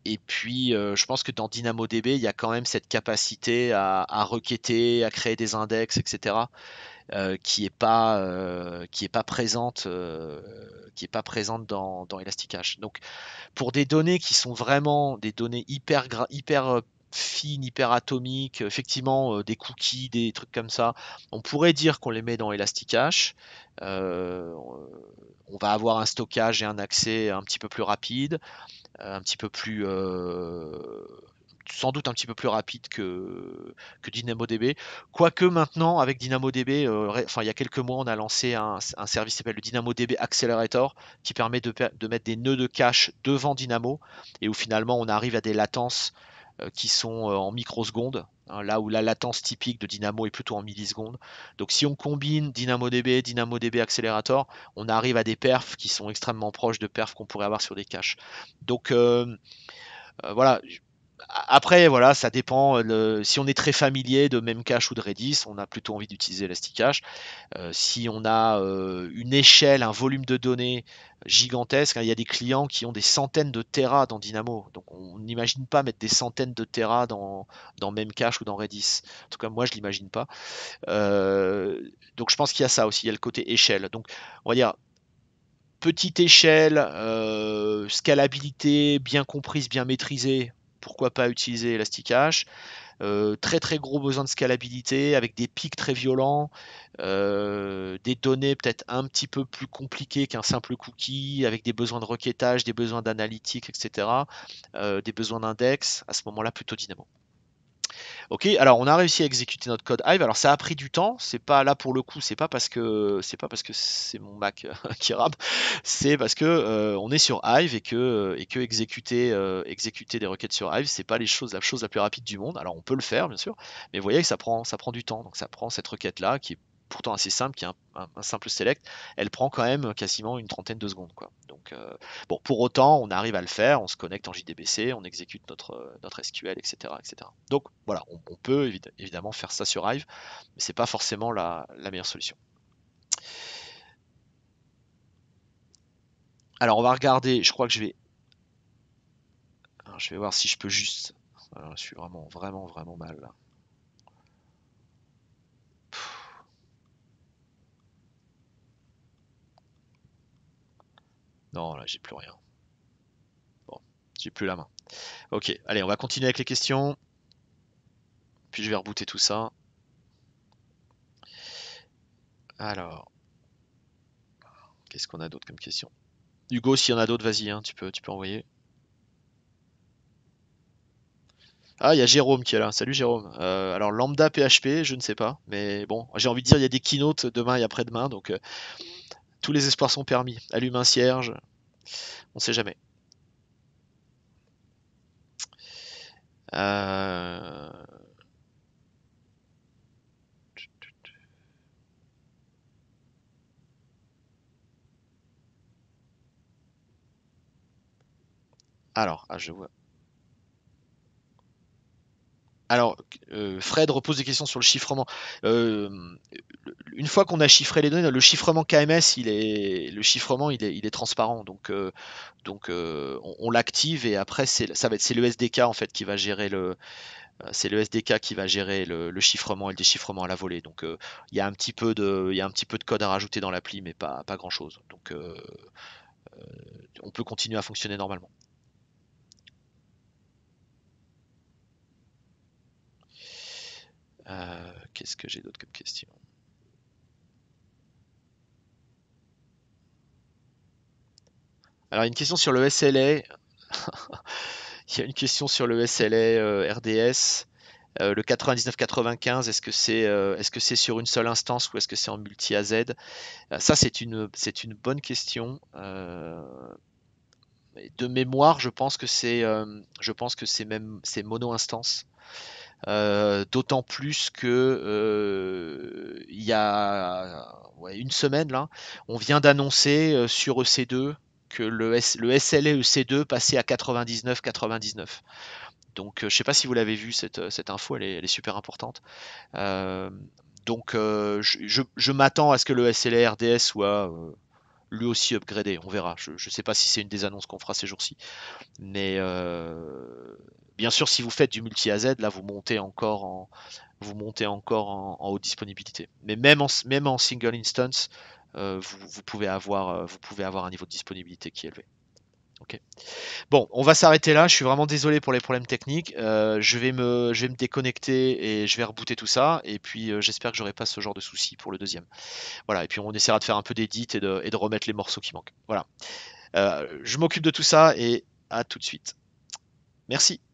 Speaker 1: Et puis, euh, je pense que dans DynamoDB, il y a quand même cette capacité à, à requêter, à créer des index, et cetera, euh, qui est pas, euh, qui est pas présente, euh, qui est pas présente dans, dans Elasticache. Donc, pour des données qui sont vraiment des données hyper, hyper euh, fines, hyper atomiques, effectivement, euh, des cookies, des trucs comme ça, on pourrait dire qu'on les met dans Elasticache. Euh, on va avoir un stockage et un accès un petit peu plus rapide, un petit peu plus, euh, sans doute un petit peu plus rapide que, que DynamoDB. Quoique maintenant, avec DynamoDB, euh, enfin, il y a quelques mois, on a lancé un, un service qui s'appelle le DynamoDB Accelerator, qui permet de, de mettre des nœuds de cache devant Dynamo, et où finalement on arrive à des latences euh, qui sont euh, en microsecondes, hein, là où la latence typique de Dynamo est plutôt en millisecondes. Donc si on combine DynamoDB, DynamoDB Accelerator, on arrive à des perfs qui sont extrêmement proches de perfs qu'on pourrait avoir sur des caches. Donc euh, euh, voilà. Après, voilà, ça dépend. Le- si on est très familier de Memcache ou de Redis, on a plutôt envie d'utiliser Elasticache. Euh, si on a euh, une échelle, un volume de données gigantesque, hein, il y a des clients qui ont des centaines de terras dans Dynamo. Donc on n'imagine pas mettre des centaines de terras dans, dans Memcache ou dans Redis. En tout cas, moi, je l'imagine pas. Euh, donc je pense qu'il y a ça aussi, il y a le côté échelle. Donc on va dire petite échelle, euh, scalabilité bien comprise, bien maîtrisée. Pourquoi pas utiliser Elasticache? Euh, très très gros besoin de scalabilité avec des pics très violents, euh, des données peut-être un petit peu plus compliquées qu'un simple cookie, avec des besoins de requêtage, des besoins d'analytique, et cetera. Euh, des besoins d'index, à ce moment-là plutôt Dynamo. Ok, alors on a réussi à exécuter notre code Hive. Alors ça a pris du temps. C'est pas là pour le coup. C'est pas parce que c'est pas parce que c'est mon Mac qui rame. C'est parce que euh, on est sur Hive et que et que exécuter euh, exécuter des requêtes sur Hive, c'est pas les choses la chose la plus rapide du monde. Alors on peut le faire bien sûr, mais vous voyez que ça prend ça prend du temps. Donc ça prend cette requête là qui est pourtant assez simple, qui est un, un- un simple select, elle prend quand même quasiment une trentaine de secondes, quoi. Donc euh, bon, pour autant, on arrive à le faire, on se connecte en J D B C, on exécute notre, notre S Q L, et cetera, et cetera. Donc voilà, on, on peut évid- évidemment faire ça sur Hive, mais c'est pas forcément la, la meilleure solution. Alors on va regarder, je crois que je vais, alors, je vais voir si je peux juste. Alors, je suis vraiment, vraiment, vraiment mal là. Non, là j'ai plus rien. Bon, j'ai plus la main. Ok, allez, on va continuer avec les questions, puis je vais rebooter tout ça. Alors, qu'est-ce qu'on a d'autre comme question? Hugo, s'il y en a d'autres, vas-y, hein, tu peux, tu peux envoyer. Ah, il y a Jérôme qui est là. Salut Jérôme. Euh, alors lambda P H P, je ne sais pas, mais bon, j'ai envie de dire il y a des keynotes demain et après-demain, donc euh, tous les espoirs sont permis. Allume un cierge, on sait jamais. Euh, Alors, ah, je vois. Alors, euh, Fred repose des questions sur le chiffrement. Euh, une fois qu'on a chiffré les données, le chiffrement K M S, il est, le chiffrement, il est, il est transparent. Donc, euh, donc euh, on, on l'active et après, c'est, ça va être, c'est le S D K en fait qui va gérer le, Euh, c'est le S D K qui va gérer le, le chiffrement et le déchiffrement à la volée. Donc euh, il y a un petit peu de, il y a un petit peu de code à rajouter dans l'appli, mais pas, pas grand chose. Donc euh, on peut continuer à fonctionner normalement. Euh, Qu'est-ce que j'ai d'autre comme question? Alors il y a une question sur le S L A. Il y a une question sur le S L A euh, R D S. Euh, le quatre-vingt-dix-neuf quatre-vingt-quinze, est-ce que c'est euh, est-ce que c'est sur une seule instance ou est-ce que c'est en multi-A Z? Euh, Ça, c'est une, c'est une bonne question. Euh, de mémoire, je pense que c'est euh, je pense que c'est même c'est mono instance. Euh, d'autant plus que euh, il y a ouais, une semaine là, on vient d'annoncer euh, sur E C deux que le, S, le S L A E C deux passait à quatre-vingt-dix-neuf quatre-vingt-dix-neuf. Donc euh, je sais pas si vous l'avez vu cette, cette info, elle est, elle est super importante. Euh, donc euh, je, je, je m'attends à ce que le S L A R D S soit euh, lui aussi upgradé. On verra. Je ne sais pas si c'est une des annonces qu'on fera ces jours-ci. Mais euh, bien sûr, si vous faites du multi-A Z, là, vous montez encore en, vous montez encore en, en haute disponibilité. Mais même en, même en single instance, euh, vous, vous pouvez avoir, euh, vous pouvez avoir un niveau de disponibilité qui est élevé. Ok. Bon, on va s'arrêter là. Je suis vraiment désolé pour les problèmes techniques. Euh, je vais me, je vais me déconnecter et je vais rebooter tout ça. Et puis, euh, j'espère que j'aurai pas ce genre de soucis pour le deuxième. Voilà. Et puis, on essaiera de faire un peu d'édit et de, et de remettre les morceaux qui manquent. Voilà. Euh, je m'occupe de tout ça et à tout de suite. Merci.